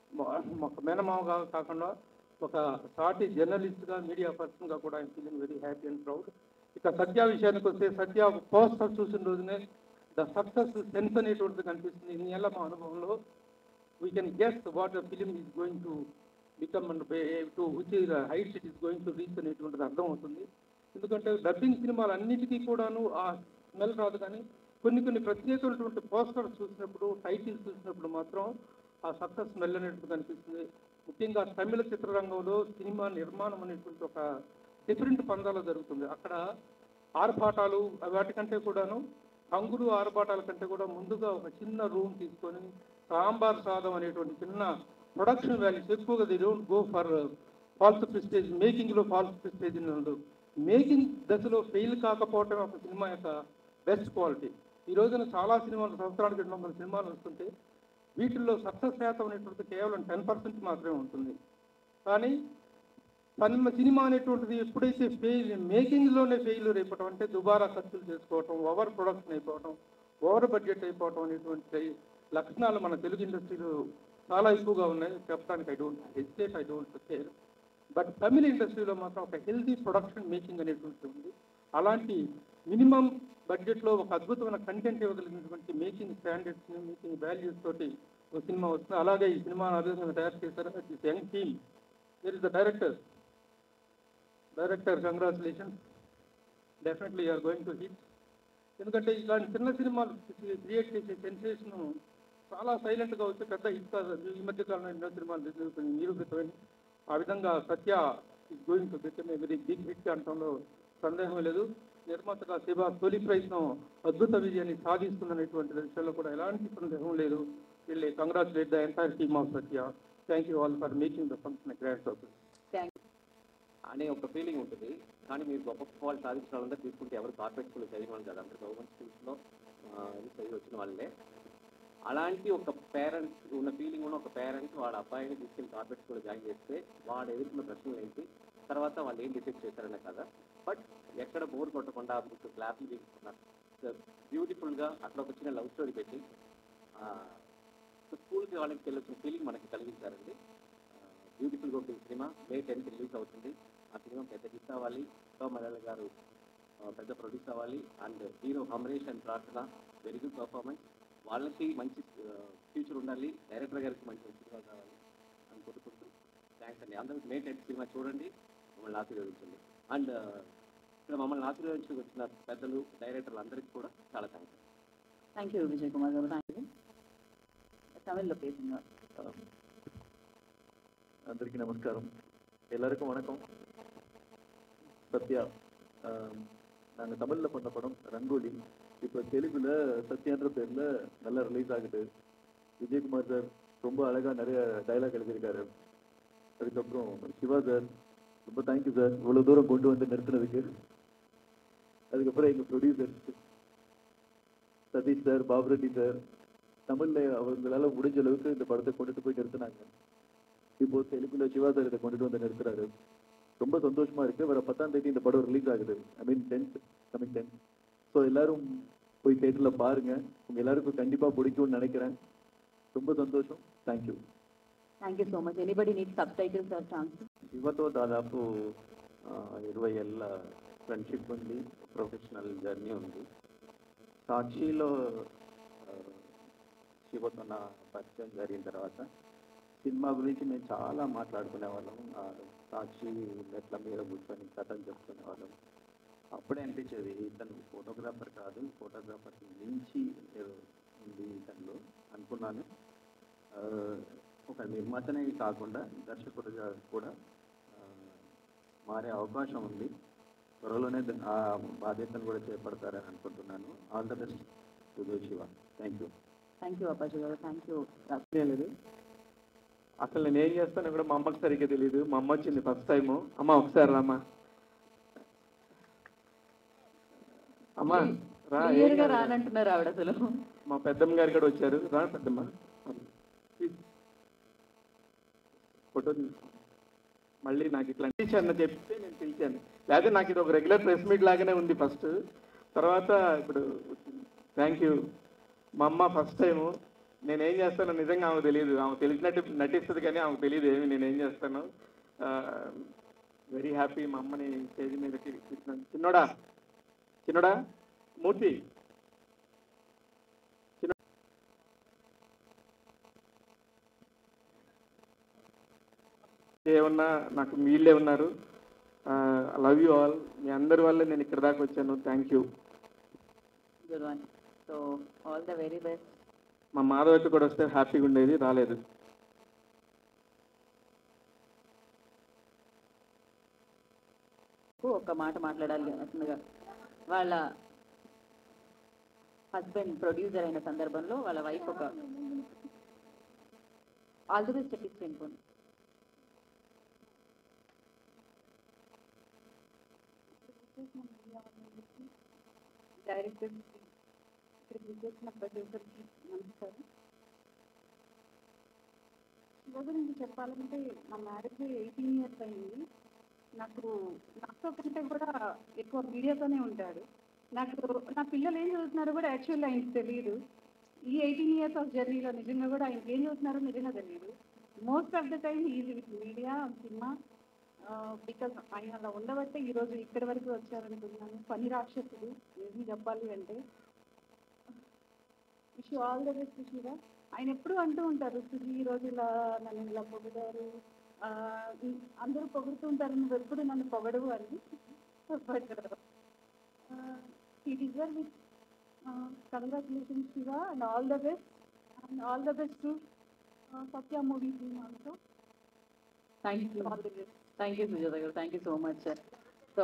మేనమావగా కాకుండా ఒక సాటి జర్నలిస్ట్గా, మీడియా పర్సన్గా కూడా I'm feeling very happy and proud. ఇక సత్య విషయానికి వస్తే, సత్య పోస్టర్ చూసిన రోజునే ద సక్సెస్ సెన్స్ అనేటువంటిది కనిపిస్తుంది. ఈ నెల మా అనుభవంలో we can guess what the film is going to become and to which heights it is going to reach అనేటువంటిది అర్థమవుతుంది. ఎందుకంటే డబ్బింగ్ సినిమాలు అన్నిటికీ కూడాను ఆ స్మెల్ రాదు, కానీ కొన్ని ప్రత్యేకమైనటువంటి పోస్టర్స్ చూసినప్పుడు, టైటిల్స్ చూసినప్పుడు మాత్రం ఆ సక్సెస్ స్మెల్ అనేటువంటి కనిపిస్తుంది. ముఖ్యంగా తమిళ చిత్రరంగంలో సినిమా నిర్మాణం అనేటువంటి ఒక డిఫరెంట్ పందాలో జరుగుతుంది. అక్కడ ఆర్భాటాలు వాటికంటే కూడాను, హంగులు ఆర్భాటాల కంటే కూడా ముందుగా ఒక చిన్న రూమ్ తీసుకొని సాంబార్ సాదం అనేటువంటి చిన్న ప్రొడక్షన్ వాల్యూస్ ఎక్కువగా they don't go for false prestige. మేకింగ్లో ఫాల్స్ ప్రెస్టేజ్ ఉండదు. మేకింగ్ దశలో ఫెయిల్ కాకపోవటం ఒక సినిమా యొక్క బెస్ట్ క్వాలిటీ. ఈ రోజున చాలా సినిమాలు, సంవత్సరానికి 200 సినిమాలు వస్తుంటే వీటిల్లో సక్సెస్ శాతం అనేటువంటి కేవలం 10% మాత్రమే ఉంటుంది. కానీ సినిమా అనేటువంటిది ఎప్పుడైతే మేకింగ్లోనే ఫెయిల్యూర్ అయిపోవటం, అంటే దుబారా ఖర్చులు చేసుకోవటం, ఓవర్ ప్రొడక్షన్ అయిపోవటం, ఓవర్ బడ్జెట్ అయిపోవటం అనేటువంటి లక్షణాలు మన తెలుగు ఇండస్ట్రీలో చాలా ఎక్కువగా ఉన్నాయి. చెప్పడానికి I don't care. But Tamil ఇండస్ట్రీలో మాత్రం ఒక హెల్తీ ప్రొడక్షన్ మేకింగ్ అనేటువంటిది ఉంది. అలాంటి మినిమం బడ్జెట్లో ఒక అద్భుతమైన కంటెంట్ ఇవ్వగలిగినటువంటి మేకింగ్ స్టాండర్డ్స్ని, మేకింగ్ వాల్యూస్ తోటి ఒక సినిమా వస్తుంది. అలాగే ఈ సినిమా అద్భుతంగా తయారు చేశారు. This young team, there is the director, congratulations, డెఫినెట్లీ యూఆర్ గోయింగ్ టు హిట్. ఎందుకంటే ఇలాంటి చిన్న సినిమాలు క్రియేట్ చేసే సెన్సేషన్ చాలా సైలెంట్గా వచ్చి పెద్ద హిట్ కాదు. ఈ మధ్య కాలంలో ఎన్నో సినిమాలు నిరూపితమైన ఆ విధంగా Satya is going to become a very big hit అనడంలో సందేహం లేదు. నిర్మాతగా శివ తొలి ప్రయత్నం అద్భుత విజయాన్ని సాధిస్తుందనేటువంటి విషయంలో కూడా ఎలాంటి సందేహం లేదు. వీళ్ళే congratulate the entire team of Satya. Thank you all for making the function grand success అనే ఒక ఫీలింగ్ ఉంటుంది. కానీ మీరు గొప్ప వాళ్ళు సాధించిన వాళ్ళందరూ తీసుకుంటే ఎవరు కార్పొరేట్ స్కూల్లో చదివిన వాళ్ళు కదా, అందరూ గవర్నమెంట్ స్కూల్స్లో చదివి వచ్చిన వాళ్ళే. అలాంటి ఒక పేరెంట్స్ ఉన్న ఫీలింగ్ ఉన్న ఒక పేరెంట్ వాళ్ళ అబ్బాయిని తీసుకెళ్ళి కార్పొరేట్ స్కూల్లో జాయిన్ చేస్తే వాడు ఎదుర్కొన్న ప్రశ్నలు ఏంటి, తర్వాత వాళ్ళు ఏం డిసైడ్ చేశారనే కదా. బట్ ఎక్కడ బోర్ కొట్టకుండా క్లాసులు తీసుకున్నారు బ్యూటిఫుల్గా అక్కడ ఒక చిన్న లవ్ స్టోరీ పెట్టి స్కూల్కి వాళ్ళకి వెళ్ళొచ్చిన ఫీలింగ్ మనకి కలిగించారండి. బ్యూటిఫుల్గా ఉంటుంది సినిమా. May 10th రిలీజ్ అవుతుంది. ఆ సినిమా పెద్ద హిట్ అవ్వాలి. మలయాళ గారు పెద్ద ప్రొడ్యూస్ అవ్వాలి. And hero Amaresh and Prarthana very good performance. వాళ్ళకి మంచి ఫ్యూచర్ ఉండాలి. డైరెక్టర్ గారికి మంచి సినిమా కావాలి అని కోరుకుంటూ థ్యాంక్స్ అండి. అందరూ May 10th సినిమా చూడండి, మమ్మల్ని ఆశీర్వదించండి. అండ్ ఇక్కడ మమ్మల్ని ఆశీర్వదించుకు వచ్చిన పెద్దలు, డైరెక్టర్లు అందరికీ కూడా చాలా thanks. Thank you Vijay Kumar garu. Thank you. తమిళ్లో பேசுங்க. అందరికీ నమస్కారం, எல்லாருக்கும் வணக்கம். சத்யா, நாங்கள் தமிழில் பண்ண படம் ரங்கோலி இப்போ தெலுங்குல சத்யான்ற பேரில் நல்லா ரிலீஸ் ஆகுது. விஜயகுமார் சார் ரொம்ப அழகாக நிறைய டைலாக் எழுதியிருக்காரு. அதுக்கப்புறம் சிவா சார் ரொம்ப தேங்க்யூ சார், இவ்வளோ தூரம் கொண்டு வந்து நிறுத்தினதுக்கு. அதுக்கப்புறம் எங்கள் producer Satish sir, Babureddy sir, தமிழில் அவங்களால முடிஞ்ச அளவுக்கு இந்த படத்தை கொண்டுட்டு போய் நிறுத்தினாங்க. இப்போ தெலுங்குல சிவா சார் இதை கொண்டுட்டு வந்து நிறுத்துறாரு. ரொம்ப சந்தோஷமா இருக்கு. வர 10ஆம் தேதி இந்த படம் ரிலீஸ் ஆகுது. ஐ மீன் 10th, கமிங் 10th. ஸோ எல்லாரும் போய் தேட்டர்ல பாருங்க. உங்க எல்லாருக்கும் கண்டிப்பா பிடிக்கும்னு நினைக்கிறேன். ரொம்ப సంతోషం. Thank you. Thank you so much. Anybody need subtitles or chance? శివతో దాదాపు 20 ఏళ్ళ ఫ్రెండ్షిప్ ఉంది, ప్రొఫెషనల్ జర్నీ ఉంది. సాక్షిలో శివతో నా పరిచయం జరిగిన తర్వాత సినిమా గురించి మేము చాలా మాట్లాడుకునే వాళ్ళం. సాక్షి నెట్ల మీద కూర్చొని కథలు చెప్పుకునే వాళ్ళం. అప్పుడే అనిపించేది ఇతను ఫోటోగ్రాఫర్ కాదు, ఫోటోగ్రాఫర్ మించి ఉంది ఇతను అనుకున్నాను. ఒక నిర్మాతనే కాకుండా దర్శకుడిగా కూడా మారే అవకాశం ఉంది. త్వరలోనే ఆ బాధ్యతను కూడా చేపడతారని అనుకుంటున్నాను. All the best to Siva. Thank you. Thank you Appaji garu. Thank you. లేదు అసలు నేను ఏం చేస్తానో కూడా మా అమ్మకి సరిగ్గా తెలియదు. మా అమ్మ వచ్చింది ఫస్ట్ టైము. అమ్మ ఒకసారి రామ్మా. అమ్మా రా. క్లియర్గా రానంటున్నారు ఆవిడ అసలు. మా పెద్దమ్మ గారు కూడా వచ్చారు. రా పెద్దమ్మ, ఫోటో మళ్ళీ నాకు ఇట్లా అన్న చెప్తే నేను పిలిచాను. లేకపోతే నాకు ఇది ఒక రెగ్యులర్ ప్రెస్ మీట్ లాగానే ఉంది ఫస్ట్. తర్వాత ఇప్పుడు థ్యాంక్ యూ. మా అమ్మ ఫస్ట్ టైము. నేనేం చేస్తానో నిజంగా ఆమెకు తెలియదు. ఆమె తెలిసినట్టు నటిస్తుంది కానీ ఆమెకు తెలియదు ఏమి నేనేం చేస్తాను. వెరీ హ్యాపీ మా అమ్మని స్టేజ్ మీదకి తీసుకున్నాను. చిన్నోడా చిన్నోడా మూర్తి ఏమన్నా నాకు మీళ్ళే ఉన్నారు. Love you all. మీ అందరి వల్ల నేను ఇక్కడ దాకా వచ్చాను. Thank you. Good one. So all the very best. మా మాధవకి కూడా వస్తే హ్యాపీగా ఉండేది, రాలేదు. ఒక మాట మాట్లాడాలి అసలుగా. వాళ్ళ హస్బెండ్ ప్రొడ్యూసర్ అయిన సందర్భంలో వాళ్ళ వైఫ్ ఒక ఆల్ ది బెస్ట్ చెప్పించాను. డైరెక్టర్ ఇక్కడికి విచ్చేసిన ప్రొడ్యూసర్కి నమస్కారం. శివ గురించి చెప్పాలంటే నా మ్యారేజ్ 18 years అయింది. నాతో కంటే కూడా ఎక్కువ మీడియాతోనే ఉంటాడు. నా పిల్లలు ఏం చదువుతున్నారో కూడా యాక్చువల్లీ ఆయనకు తెలియదు. ఈ 18 years ఆఫ్ జర్నీలో నిజంగా కూడా ఆయనకి ఏం చదువుతున్నారో నిజంగా తెలియదు. Most of the time easy with media cinema. Because ఆయన అలా ఉండబట్టే ఈరోజు ఇక్కడి వరకు వచ్చారనుకున్నాను. పని రాక్షసుడు ఏమి చెప్పాలి అంటే. Wish you all the best Siva. ఆయన ఎప్పుడు అంటూ ఉంటారు, సుజీ ఈరోజు ఇలా నన్ను ఇలా పొగిడారు, అందరూ పొగుడుతూ ఉంటారు, నువ్వు ఎప్పుడు నన్ను పొగడవు అని. But he deserves it. Congratulations Shiva and all the best to Satya movie team also. Thank you. All the best. Thank you Sujata garu. Thank you so much. So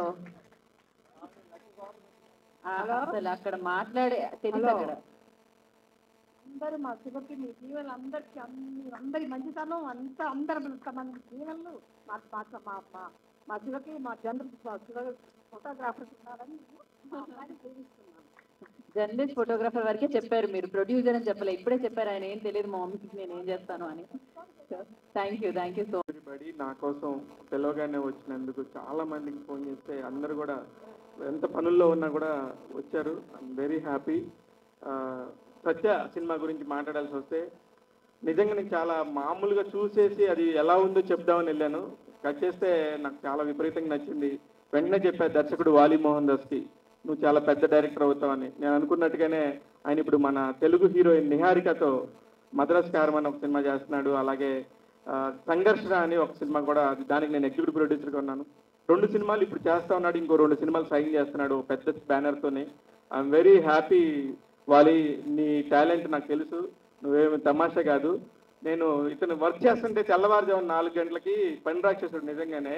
అసలు అక్కడ మాట్లాడే తెలియదు అక్కడ అందరూ మా శివకి మీ జీవలు అందరికి అందరి మంచితనం అంతా అందరం ఇంతమంది జీవన్లు మా శివకి మా శివ ఫోటోగ్రాఫర్స్ ఉన్నారని జీవిస్తున్నాను. జర్నలిస్ట్ ఫోటోగ్రాఫర్ వరకే చెప్పారు, మీరు ప్రొడ్యూసర్ అని చెప్పలే. ఇప్పుడే చెప్పారు ఆయన ఏం తెలియదు మా మమ్మీకి నేను ఏం చేస్తాను అని. థ్యాంక్ యూ సో ఎవ్రీబడి నా కోసం పిలవగానే వచ్చినందుకు చాలా మందికి ఫోన్ చేస్తే అందరూ కూడా ఎంత పనుల్లో ఉన్నా కూడా వచ్చారు. I'm very happy. Satya cinema గురించి మాట్లాడాల్సి వస్తే నిజంగా నేను చాలా మామూలుగా చూసేసి అది ఎలా ఉందో చెప్దామని వెళ్ళాను. కట్ చేస్తే నాకు చాలా విపరీతంగా నచ్చింది. వెంటనే చెప్పారు దర్శకుడు వాలి మోహన్ దాస్కి, నువ్వు చాలా పెద్ద డైరెక్టర్ అవుతావని. నేను అనుకున్నట్టుగానే ఆయన ఇప్పుడు మన తెలుగు హీరోయిన్ నిహారికతో మద్రాస్ కార్యం అని ఒక సినిమా చేస్తున్నాడు. అలాగే సంఘర్షణ అని ఒక సినిమా కూడా, దానికి నేను ఎగ్జిక్యూటివ్ ప్రొడ్యూసర్గా ఉన్నాను. 2 సినిమాలు ఇప్పుడు చేస్తా ఉన్నాడు, ఇంకో 2 సినిమాలు సైన్ చేస్తున్నాడు పెద్ద బ్యానర్తోనే. ఐఎమ్ వెరీ హ్యాపీ వాలి. నీ టాలెంట్ నాకు తెలుసు, నువ్వేమి తమాషా కాదు. నేను ఇతను వర్క్ చేస్తుంటే తెల్లవారుజామున 4 గంటలకి పని రాక్షసుడు నిజంగానే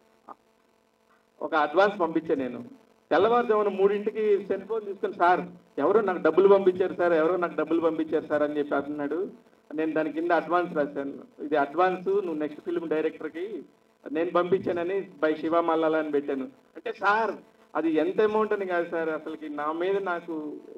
ఒక అడ్వాన్స్ పంపించాను. నేను తెల్లవారుజామున 3ంటికి సెల్ ఫోన్ తీసుకొని, సార్ ఎవరో నాకు డబ్బులు పంపించారు సార్ అని చెప్పి అంటున్నాడు. నేను దాని కింద అడ్వాన్స్ రాశాను, ఇది అడ్వాన్స్, నువ్వు నెక్స్ట్ ఫిల్మ్ డైరెక్టర్కి నేను పంపించానని బై శివ మల్లాల అని పెట్టాను. అంటే సార్ అది ఎంత అమౌంట్ అని కాదు సార్, అసలుకి నా మీద నాకు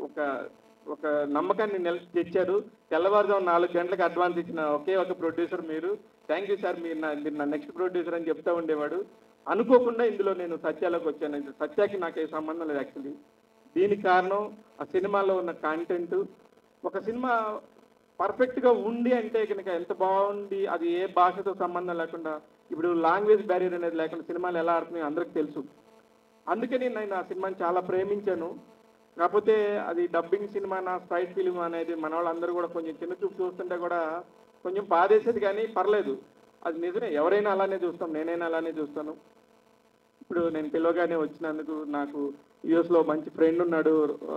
ఒక నమ్మకాన్ని తెచ్చారు. తెల్లవారుజామున 4 గంటలకు అడ్వాన్స్ ఇచ్చిన ఒకే ఒక ప్రొడ్యూసర్ మీరు. థ్యాంక్ యూ సార్, మీరు నా నెక్స్ట్ ప్రొడ్యూసర్ అని చెప్తా ఉండేవాడు. అనుకోకుండా ఇందులో నేను సత్యాలోకి వచ్చాను. సత్యాకి నాకు ఏ సంబంధం లేదు యాక్చువల్లీ. దీనికి కారణం ఆ సినిమాలో ఉన్న కాంటెంట్. ఒక సినిమా పర్ఫెక్ట్గా ఉంది అంటే కనుక ఎంత బాగుంది, అది ఏ భాషతో సంబంధం లేకుండా, ఇప్పుడు లాంగ్వేజ్ బ్యారియర్ అనేది లేకుండా సినిమాలు ఎలా ఆడుతున్నాయో అందరికీ తెలుసు. అందుకని నేను ఆ సినిమాని చాలా ప్రేమించాను. కాకపోతే అది డబ్బింగ్ సినిమా, నా స్ట్రైట్ ఫిలిం అనేది మన వాళ్ళందరూ కూడా కొంచెం చిన్న చూపు చూస్తుంటే కూడా కొంచెం బాధేసేది, కానీ పర్లేదు, అది నిజమే. ఎవరైనా అలానే చూస్తాం, నేనైనా అలానే చూస్తాను. ఇప్పుడు నేను పిలవగానే వచ్చినందుకు నాకు యూఎస్లో మంచి ఫ్రెండ్ ఉన్నాడు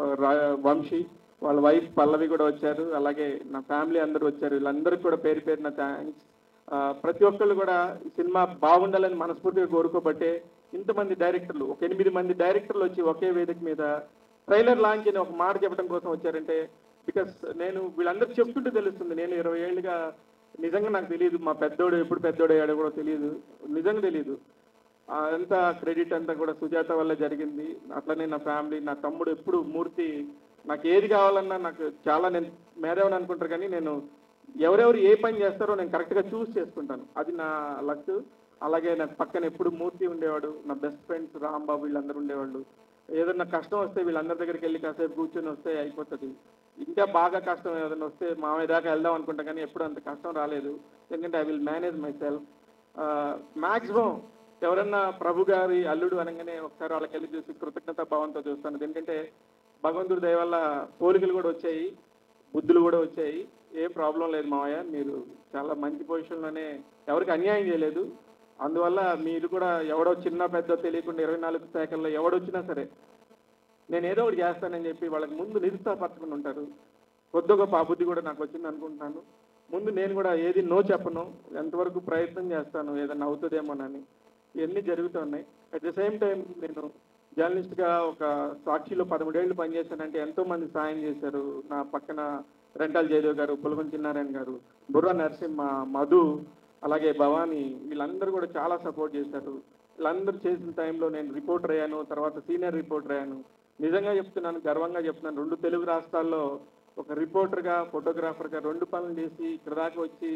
వంశీ, వాళ్ళ వైఫ్ పల్లవి కూడా వచ్చారు. అలాగే నా ఫ్యామిలీ అందరూ వచ్చారు. వీళ్ళందరికీ కూడా పేరు పేరున థ్యాంక్స్. ప్రతి ఒక్కళ్ళు కూడా ఈ సినిమా బాగుండాలని మనస్ఫూర్తిగా కోరుకోబట్టే ఇంతమంది డైరెక్టర్లు, ఒక 8 మంది డైరెక్టర్లు వచ్చి ఒకే వేదిక మీద ట్రైలర్ లాంచ్ అని ఒక మాట చెప్పడం కోసం వచ్చారంటే, బికాస్ నేను వీళ్ళందరూ చెప్తుంటే తెలుస్తుంది. నేను 20 ఏళ్ళుగా నిజంగా నాకు తెలియదు మా పెద్దోడు ఎప్పుడు పెద్దోడయ్యాడో కూడా తెలియదు, నిజంగా తెలియదు. అంతా క్రెడిట్ అంతా కూడా సుజాత వల్ల జరిగింది. అట్లనే నా ఫ్యామిలీ, నా తమ్ముడు ఎప్పుడు మూర్తి, నాకు ఏది కావాలన్నా నాకు చాలా, నేను మేధావని అనుకుంటారు కానీ నేను ఎవరెవరు ఏ పని చేస్తారో నేను కరెక్ట్గా చూస్ చేసుకుంటాను, అది నా లక్. అలాగే నాకు పక్కన ఎప్పుడు మూర్తి ఉండేవాడు, నా బెస్ట్ ఫ్రెండ్స్ రాంబాబు వీళ్ళందరూ ఉండేవాళ్ళు. ఏదన్నా కష్టం వస్తే వీళ్ళందరి దగ్గరికి వెళ్ళి కాసేపు కూర్చొని వస్తే అయిపోతుంది. ఇంకా బాగా కష్టం ఏదైనా వస్తే మామయ్య దాకా వెళ్దాం అనుకుంటా, కానీ ఎప్పుడు అంత కష్టం రాలేదు. ఎందుకంటే I will manage myself. Maximum ఎవరన్నా ప్రభు గారి అల్లుడు అనగానే ఒకసారి వాళ్ళకి వెళ్ళి చూసి కృతజ్ఞత భావంతో చూస్తాను. ఎందుకంటే భగవంతుడి దయ వల్ల పోలికలు కూడా వచ్చాయి, బుద్ధులు కూడా వచ్చాయి. ఏ ప్రాబ్లం లేదు మావయ్య, మీరు చాలా మంచి పొజిషన్లోనే, ఎవరికి అన్యాయం చేయలేదు. అందువల్ల మీరు కూడా ఎవడో చిన్న పెద్ద తెలియకుండా 24 శాఖల్లో ఎవడొచ్చినా సరే నేను ఏదో ఒకటి చేస్తానని చెప్పి వాళ్ళకి ముందు నిరుత్సాహపరచుకుని ఉంటారు. కొద్ది గొప్ప అబుద్ధి కూడా నాకు వచ్చింది అనుకుంటున్నాను. ముందు నేను కూడా ఏది నో చెప్పను, ఎంతవరకు ప్రయత్నం చేస్తాను ఏదన్నా అవుతుందేమోనని. ఇవన్నీ జరుగుతున్నాయి. అట్ ద సేమ్ టైం నేను జర్నలిస్ట్గా ఒక సాక్షిలో 13 ఏళ్ళు పనిచేశానంటే ఎంతోమంది సాయం చేశారు. నా పక్కన రెంటాల జయదేవ్ గారు, పులగం చిన్నారాయణ గారు, బుర్రా నరసింహ, మధు, అలాగే భవానీ, వీళ్ళందరూ కూడా చాలా సపోర్ట్ చేశారు. వీళ్ళందరూ చేసిన టైంలో నేను రిపోర్టర్ అయ్యాను, తర్వాత సీనియర్ రిపోర్టర్ అయ్యాను. నిజంగా చెప్తున్నాను, గర్వంగా చెప్తున్నాను, 2 తెలుగు రాష్ట్రాల్లో ఒక రిపోర్టర్గా, ఫోటోగ్రాఫర్గా 2 పనులు చేసి ఇక్కడ దాకా వచ్చి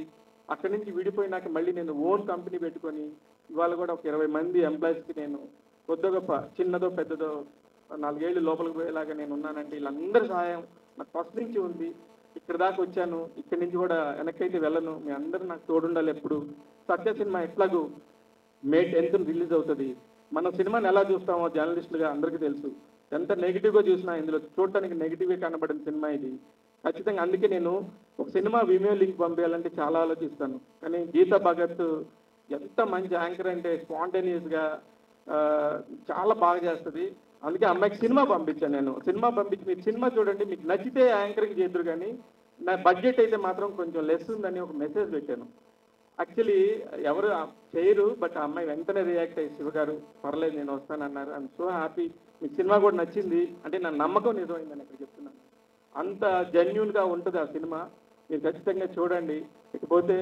అక్కడి నుంచి విడిపోయినాక మళ్ళీ నేను ఓన్ కంపెనీ పెట్టుకొని ఇవాళ కూడా ఒక 20 మంది ఎంప్లాయీస్కి నేను కొద్ది గొప్ప చిన్నదో పెద్దదో 4 ఏళ్ళు లోపలికి పోయేలాగా నేను ఉన్నానంటే వీళ్ళందరి సహాయం నాకు ఫస్ట్ నుంచి ఉంది. ఇక్కడ దాకా వచ్చాను, ఇక్కడి నుంచి కూడా వెనక్కైతే వెళ్ళను. మీ అందరూ నాకు తోడుండాలి ఎప్పుడు. సత్య సినిమా ఎట్లాగూ May 10th రిలీజ్ అవుతుంది. మన సినిమాని ఎలా చూస్తామో జర్నలిస్టులుగా అందరికీ తెలుసు. ఎంత నెగిటివ్గా చూసినా ఇందులో చూడటానికి నెగిటివ్గా కనబడిన సినిమా ఇది. ఖచ్చితంగా అందుకే నేను ఒక సినిమా విమియో లింక్ పంపించాలంటే చాలా ఆలోచిస్తాను. కానీ గీతా భగత్ ఎంత మంచి యాంకర్ అంటే స్పాంటేనియస్గా చాలా బాగా చేస్తుంది. అందుకే అమ్మాయికి సినిమా పంపించాను. నేను సినిమా పంపించి మీరు సినిమా చూడండి, మీకు నచ్చితే యాంకరింగ్ చేద్దరు, కానీ నా బడ్జెట్ అయితే మాత్రం కొంచెం లెస్ ఉందని ఒక మెసేజ్ పెట్టాను. యాక్చువల్లీ ఎవరు చేయరు, బట్ ఆ అమ్మాయి వెంటనే రియాక్ట్ అయ్యి శివ గారు పర్లేదు నేను వస్తానన్నారు. I'm so happy. మీకు సినిమా కూడా నచ్చింది అంటే నా నమ్మకం నిజమైందని ఇక్కడ చెప్తున్నాను. అంత జెన్యూన్గా ఉంటుంది ఆ సినిమా, మీరు ఖచ్చితంగా చూడండి. ఇకపోతే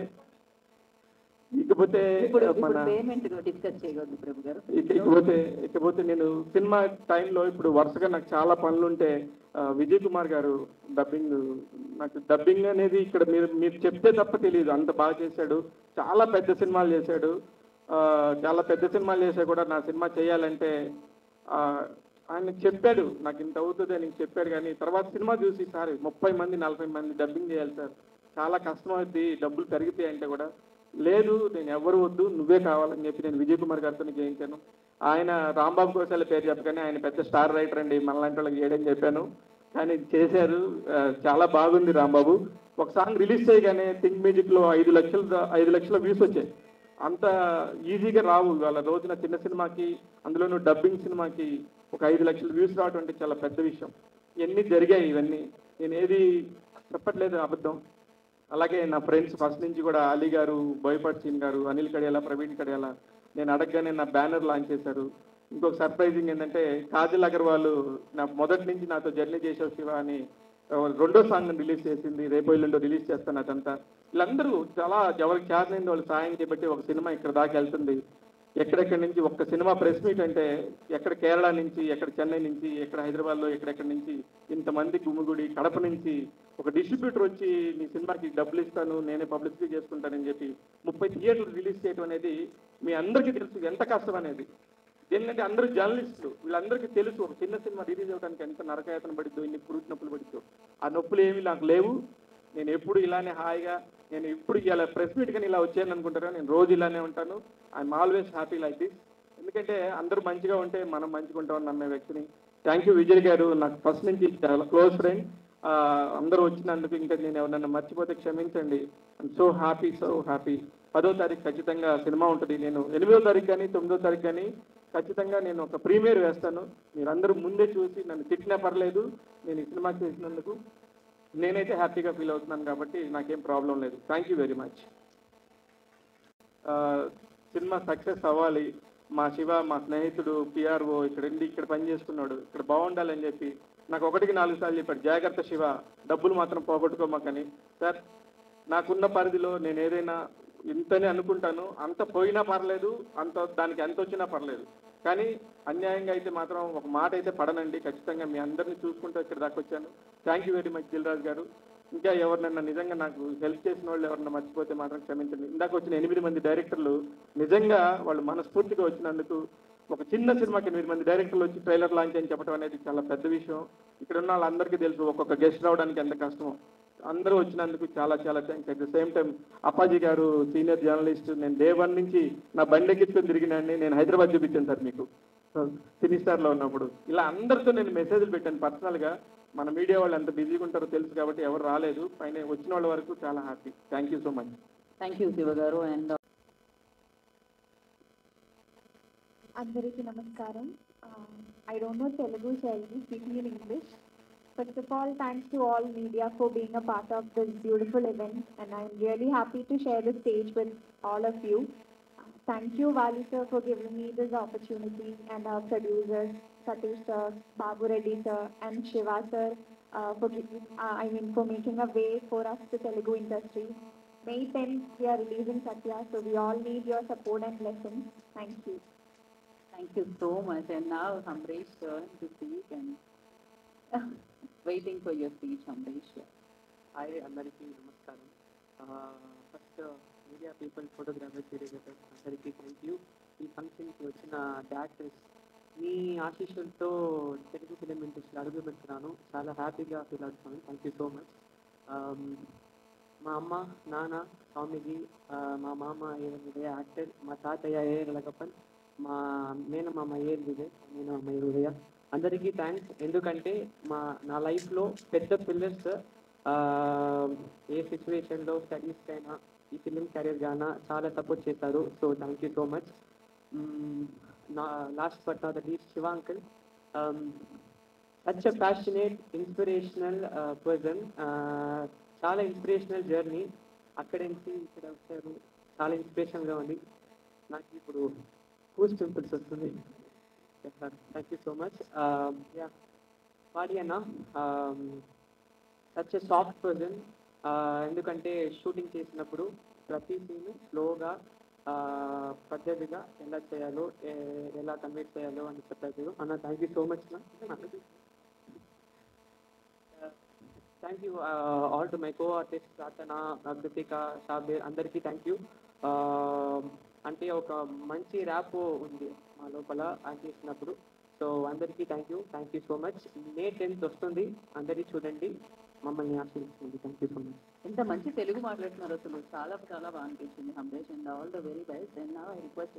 ఇకపోతే నేను సినిమా టైంలో ఇప్పుడు వరుసగా నాకు చాలా పనులుంటే విజయ్ కుమార్ గారు నాకు డబ్బింగ్ అనేది ఇక్కడ మీరు చెప్తే తప్ప తెలియదు, అంత బాగా చేశాడు. చాలా పెద్ద సినిమాలు చేశాడు. చాలా పెద్ద సినిమాలు చేసా కూడా నా సినిమా చేయాలంటే ఆయన చెప్పాడు నాకు ఇంత అవుతుంది అని చెప్పాడు. కానీ తర్వాత సినిమా చూసి సార్ 30 మంది 40 మంది డబ్బింగ్ చేయాలి సార్, చాలా కష్టం అవుద్ది, డబ్బులు పెరిగితాయి అంటే కూడా లేదు నేను ఎవరు వద్దు నువ్వే కావాలని చెప్పి నేను విజయ్ కుమార్ గారితో చేయించాను. ఆయన రాంబాబు కోశాల పేరు చెప్పగానే ఆయన పెద్ద స్టార్ రైటర్ అండి మనలాంటి వాళ్ళకి చేయడని చెప్పాను. కానీ చేశారు, చాలా బాగుంది రాంబాబు. ఒక సాంగ్ రిలీజ్ చేయగానే థింక్ మ్యూజిక్లో 5 లక్షల వ్యూస్ వచ్చాయి. అంత ఈజీగా రావు ఇవాళ రోజున చిన్న సినిమాకి, అందులోనూ డబ్బింగ్ సినిమాకి ఒక 5 లక్షల వ్యూస్ రావడం అంటే చాలా పెద్ద విషయం. ఇవన్నీ జరిగాయి, ఇవన్నీ నేను ఏది చెప్పట్లేదు అబద్ధం. అలాగే నా ఫ్రెండ్స్ ఫస్ట్ నుంచి కూడా అలీ గారు, బోయపాటి సీన్ గారు, అనిల్ కడియాల, ప్రవీణ్ కడియాల నేను అడగగానే నా బ్యానర్ లాంచ్ చేశారు. ఇంకొక సర్ప్రైజింగ్ ఏంటంటే కాజల్ అగర్వాల్ నా మొదటి నుంచి నాతో జర్నీ చేసావు శివ అని 2వ సాంగ్ రిలీజ్ చేసింది. రేపు ఎల్లుండో రిలీజ్ చేస్తాను. అదంతా వీళ్ళందరూ చాలా ఎవరికి చేతనైంది వాళ్ళు సాయం చేయబట్టి ఒక సినిమా ఇక్కడ దాకా వెళ్తుంది. ఎక్కడెక్కడి నుంచి ఒక్క సినిమా ప్రెస్ మీట్ అంటే ఎక్కడ కేరళ నుంచి, ఎక్కడ చెన్నై నుంచి, ఎక్కడ హైదరాబాద్లో ఎక్కడెక్కడి నుంచి ఇంతమంది గుమ్మిగుడి, కడప నుంచి ఒక డిస్ట్రిబ్యూటర్ వచ్చి నీ సినిమాకి డబ్బులు ఇస్తాను నేనే పబ్లిసిటీ చేసుకుంటానని చెప్పి 30 థియేటర్లు రిలీజ్ చేయడం అనేది మీ అందరికీ తెలుసు ఎంత కష్టం అనేది. ఏంటంటే అందరూ జర్నలిస్టులు, వీళ్ళందరికీ తెలుసు ఒక చిన్న సినిమా రిలీజ్ అవ్వడానికి ఎంత నరకయాతన పడిద్దో, ఇన్ని పురుటి నొప్పులు పడిద్దో. ఆ నొప్పులు ఏమి నాకు లేవు. నేను ఎప్పుడు ఇలానే హాయిగా, నేను ఇప్పుడు ఇలా ప్రెస్ మీట్ కానీ ఇలా వచ్చాను అనుకుంటారా, నేను రోజు ఇలానే ఉంటాను. I'm always happy like this. ఎందుకంటే అందరూ మంచిగా ఉంటే మనం మంచిగా ఉంటామని నమ్మే వ్యక్తిని. థ్యాంక్ యూ విజయ్ గారు, నాకు ఫస్ట్ నుంచి చాలా క్లోజ్ ఫ్రెండ్. అందరూ వచ్చినందుకు ఇంకా నేను ఎవరన్నా మర్చిపోతే క్షమించండి. I'm so happy. 10వ తారీఖు ఖచ్చితంగా సినిమా ఉంటుంది. నేను 8వ తారీఖు కానీ 9వ తారీఖు కానీ ఖచ్చితంగా నేను ఒక ప్రీమియర్ వేస్తాను. మీరందరూ ముందే చూసి నన్ను తిట్టినా పర్లేదు, నేను ఈ సినిమా చేసినందుకు నేనైతే హ్యాపీగా ఫీల్ అవుతున్నాను కాబట్టి నాకేం ప్రాబ్లం లేదు. Thank you very much. Cinema success అవ్వాలి. మా శివ మా స్నేహితుడు పిఆర్ఓ ఇక్కడ పనిచేస్తున్నాడు, ఇక్కడ బాగుండాలని చెప్పి నాకు 1కి 4 సార్లు చెప్పాడు, జాగ్రత్త శివ డబ్బులు మాత్రం పోగొట్టుకోమాకని. సార్ నాకున్న పరిధిలో నేను ఏదైనా ఇంతనే అనుకుంటాను, అంత పోయినా పర్లేదు, దానికి ఎంత వచ్చినా పర్లేదు, కానీ అన్యాయంగా అయితే మాత్రం ఒక మాట అయితే పడనండి. ఖచ్చితంగా మీ అందరినీ చూసుకుంటూ ఇక్కడ దాకా వచ్చాను. Thank you very much Dil Raju garu. ఇంకా ఎవరినన్నా నిజంగా నాకు హెల్ప్ చేసిన వాళ్ళు ఎవరన్నా మర్చిపోతే మాత్రం క్షమించండి. ఇందాక వచ్చిన 8 మంది డైరెక్టర్లు నిజంగా వాళ్ళు మనస్ఫూర్తిగా వచ్చినందుకు, ఒక చిన్న సినిమాకి 8 మంది డైరెక్టర్లు వచ్చి ట్రైలర్ లాంచ్ అని చెప్పడం అనేది చాలా పెద్ద విషయం. ఇక్కడ ఉన్న వాళ్ళందరికీ తెలుసు ఒక్కొక్క గెస్ట్ రావడానికి ఎంత కష్టమో. అందరూ వచ్చినందుకు చాలా థ్యాంక్స్. At the same time Appaji garu senior journalist, నేను డే 1 నుంచి నా బండి ఎక్కించుకొని తిరిగినాన్ని నేను హైదరాబాద్ చూపించాను సార్ మీకు సినీ స్టార్లో ఉన్నప్పుడు. ఇలా అందరితో నేను మెసేజ్లు పెట్టాను పర్సనల్గా. మన మీడియా వాళ్ళు ఎంత బిజీగా ఉంటారో తెలుసు కాబట్టి ఎవరు రాలేదు. పైన వచ్చిన వాళ్ళ వరకు చాలా happy. Thank you so much. Thank you Siva garu. And అందరికీ నమస్కారం. I don't know Telugu, so I'll be speaking in English. First of all, thanks to all media for being a part of this beautiful event, and I'm really happy to share the stage with all of you. Thank you, Vali sir, for giving me this opportunity, and our producers, Satish sir, Babu Reddy sir, and Shiva sir, for making a way for us to Telugu industry. May 10th, we are releasing Satya, so we all need your support and blessings. Thank you. Thank you so much. And now Amrish turn to speak and waiting for your speech, Amrish. Hi అందరికీ నమస్కారం. First media people, photographers, videographers అందరికీ thank you. ఈ ఫంక్షన్కి వచ్చిన directors, మీ ఆశీస్సులతో Telugu film ఇండస్ట్రీలో అడుగు పెడుతున్నాను. చాలా హ్యాపీగా ఫీల్ అవుతున్నాను. Thank you so much. మా అమ్మ, నాన్న స్వామిజీ, మా మామ ఏఎల్ యాక్టర్, మా తాతయ్య ఏఎల్ లగప్పన్, మా మేనమామ ఏఎల్ విజయ్, మేనమామ ఏఎల్ ఉదయ, అందరికీ థ్యాంక్స్. ఎందుకంటే నా లైఫ్లో పెద్ద పిల్లర్స్ ఏ సిచ్యువేషన్లో స్టడీస్కైనా ఈ ఫిలిం కెరీర్ గానా చాలా సపోర్ట్ చేశారు. So thank you so much. నా last but not the least, Siva uncle, such a passionate, inspirational person. చాలా ఇన్స్పిరేషనల్ జర్నీ. అక్కడి నుంచి ఇక్కడ వచ్చారు, చాలా ఇన్స్పిరేషన్గా ఉంది. నాకు ఇప్పుడు కూస్ పింపుల్స్ వస్తుంది. Thank you so much. వాడి అన్న సచ్ ఎ సాఫ్ట్ పర్సన్. ఎందుకంటే షూటింగ్ చేసినప్పుడు ప్రతి సీన్ స్లోగా పద్ధతిగా ఎలా చేయాలో, ఎలా కన్వర్ట్ చేయాలో అని చెప్పారు. అన్న thank you so much. Thank you all to my co artist Prarthana, Krithika, Shabbir, అందరికీ థ్యాంక్ యూ. అంటే ఒక మంచి ర్యాప్ ఉంది మా లోపల యాక్ట్ చేసినప్పుడు. సో అందరికీ thank you so much. May 10th వస్తుంది, అందరికీ చూడండి, మమ్మల్ని ఆశీర్వదించండి. Thank you so much. ఎంత మంచి తెలుగు మాట్లాడుతున్నారు అసలు, చాలా చాలా బాగా అనిపించింది. హంబేష్ and all the very best. And నా రిక్వెస్ట్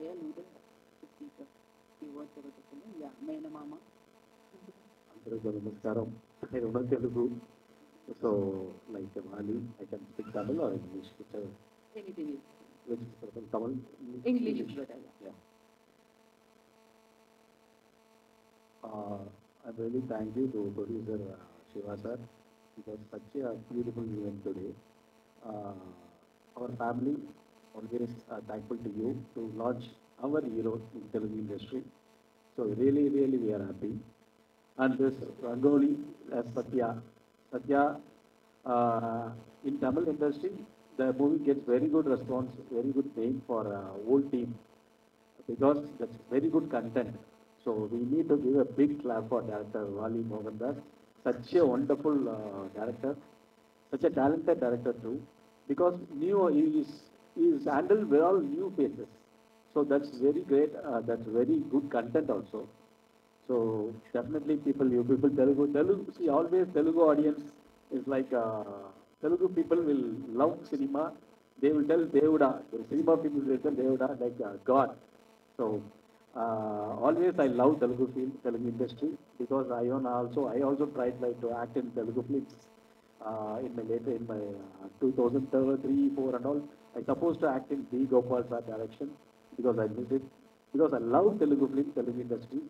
మేనమామ. అందరికీ నమస్కారం. నేను ఉన్న తెలుగు, సో లైక్ వాలి I can speak Tamil or English. Tamil, English is better. Yeah. I'm really thank you to producer Shiva sir. It was such a beautiful event today. Our family always thankful to you to launch our hero in Telugu industry. So really we are happy. And this Rangoli as Satya in Tamil industry, the movie gets very good response, very good name for whole team, because that's very good content. So we need to give a big clap for director Wali Mohandas, such a wonderful director, such a talented director too, because he is handled with all new faces. So that's very great, that's very good content also. So definitely you people Telugu, see always Telugu audience is like Telugu people will love cinema. They will tell Devuda. The cinema people will tell Devuda like God. So always I love Telugu film, Telugu industry, because I also tried like to act in Telugu films in my 2003-4 and all. I supposed to act in B. Gopal sir direction, because I missed it. Because I love Telugu film, Telugu industry.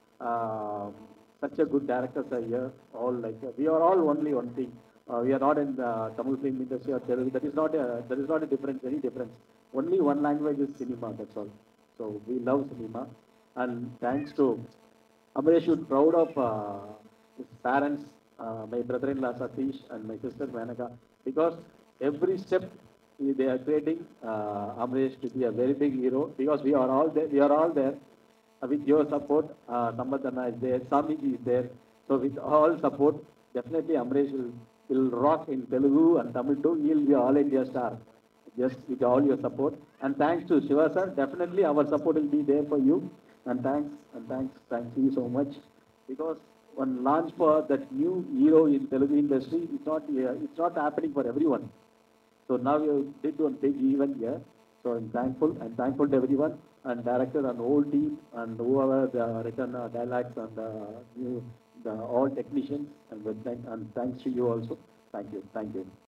Such a good directors are here. All like we are all only one thing. We are not in the Tamil film industry or Telugu. That is not a difference, any difference. Only one language is cinema, that's all. So we love cinema. And thanks to Amresh, you're proud of his parents, my brother-in-law Satish and my sister Manaka, because every step they are creating Amresh to be a very big hero, because we are all there. With your support, Samadana is there, Samiji is there. So with all support, definitely Amresh will rock in Telugu and Tamil too. He will be all India star, just with all your support. And thanks to Shiva sir, definitely our support will be there for you. And thanks to you so much, because one launch for that new hero in Telugu industry, it's not happening for everyone. So now you did one big event here. So I'm thankful to everyone, and director and whole team, and whoever the written dialogues and all technicians, and thanks to you also. Thank you.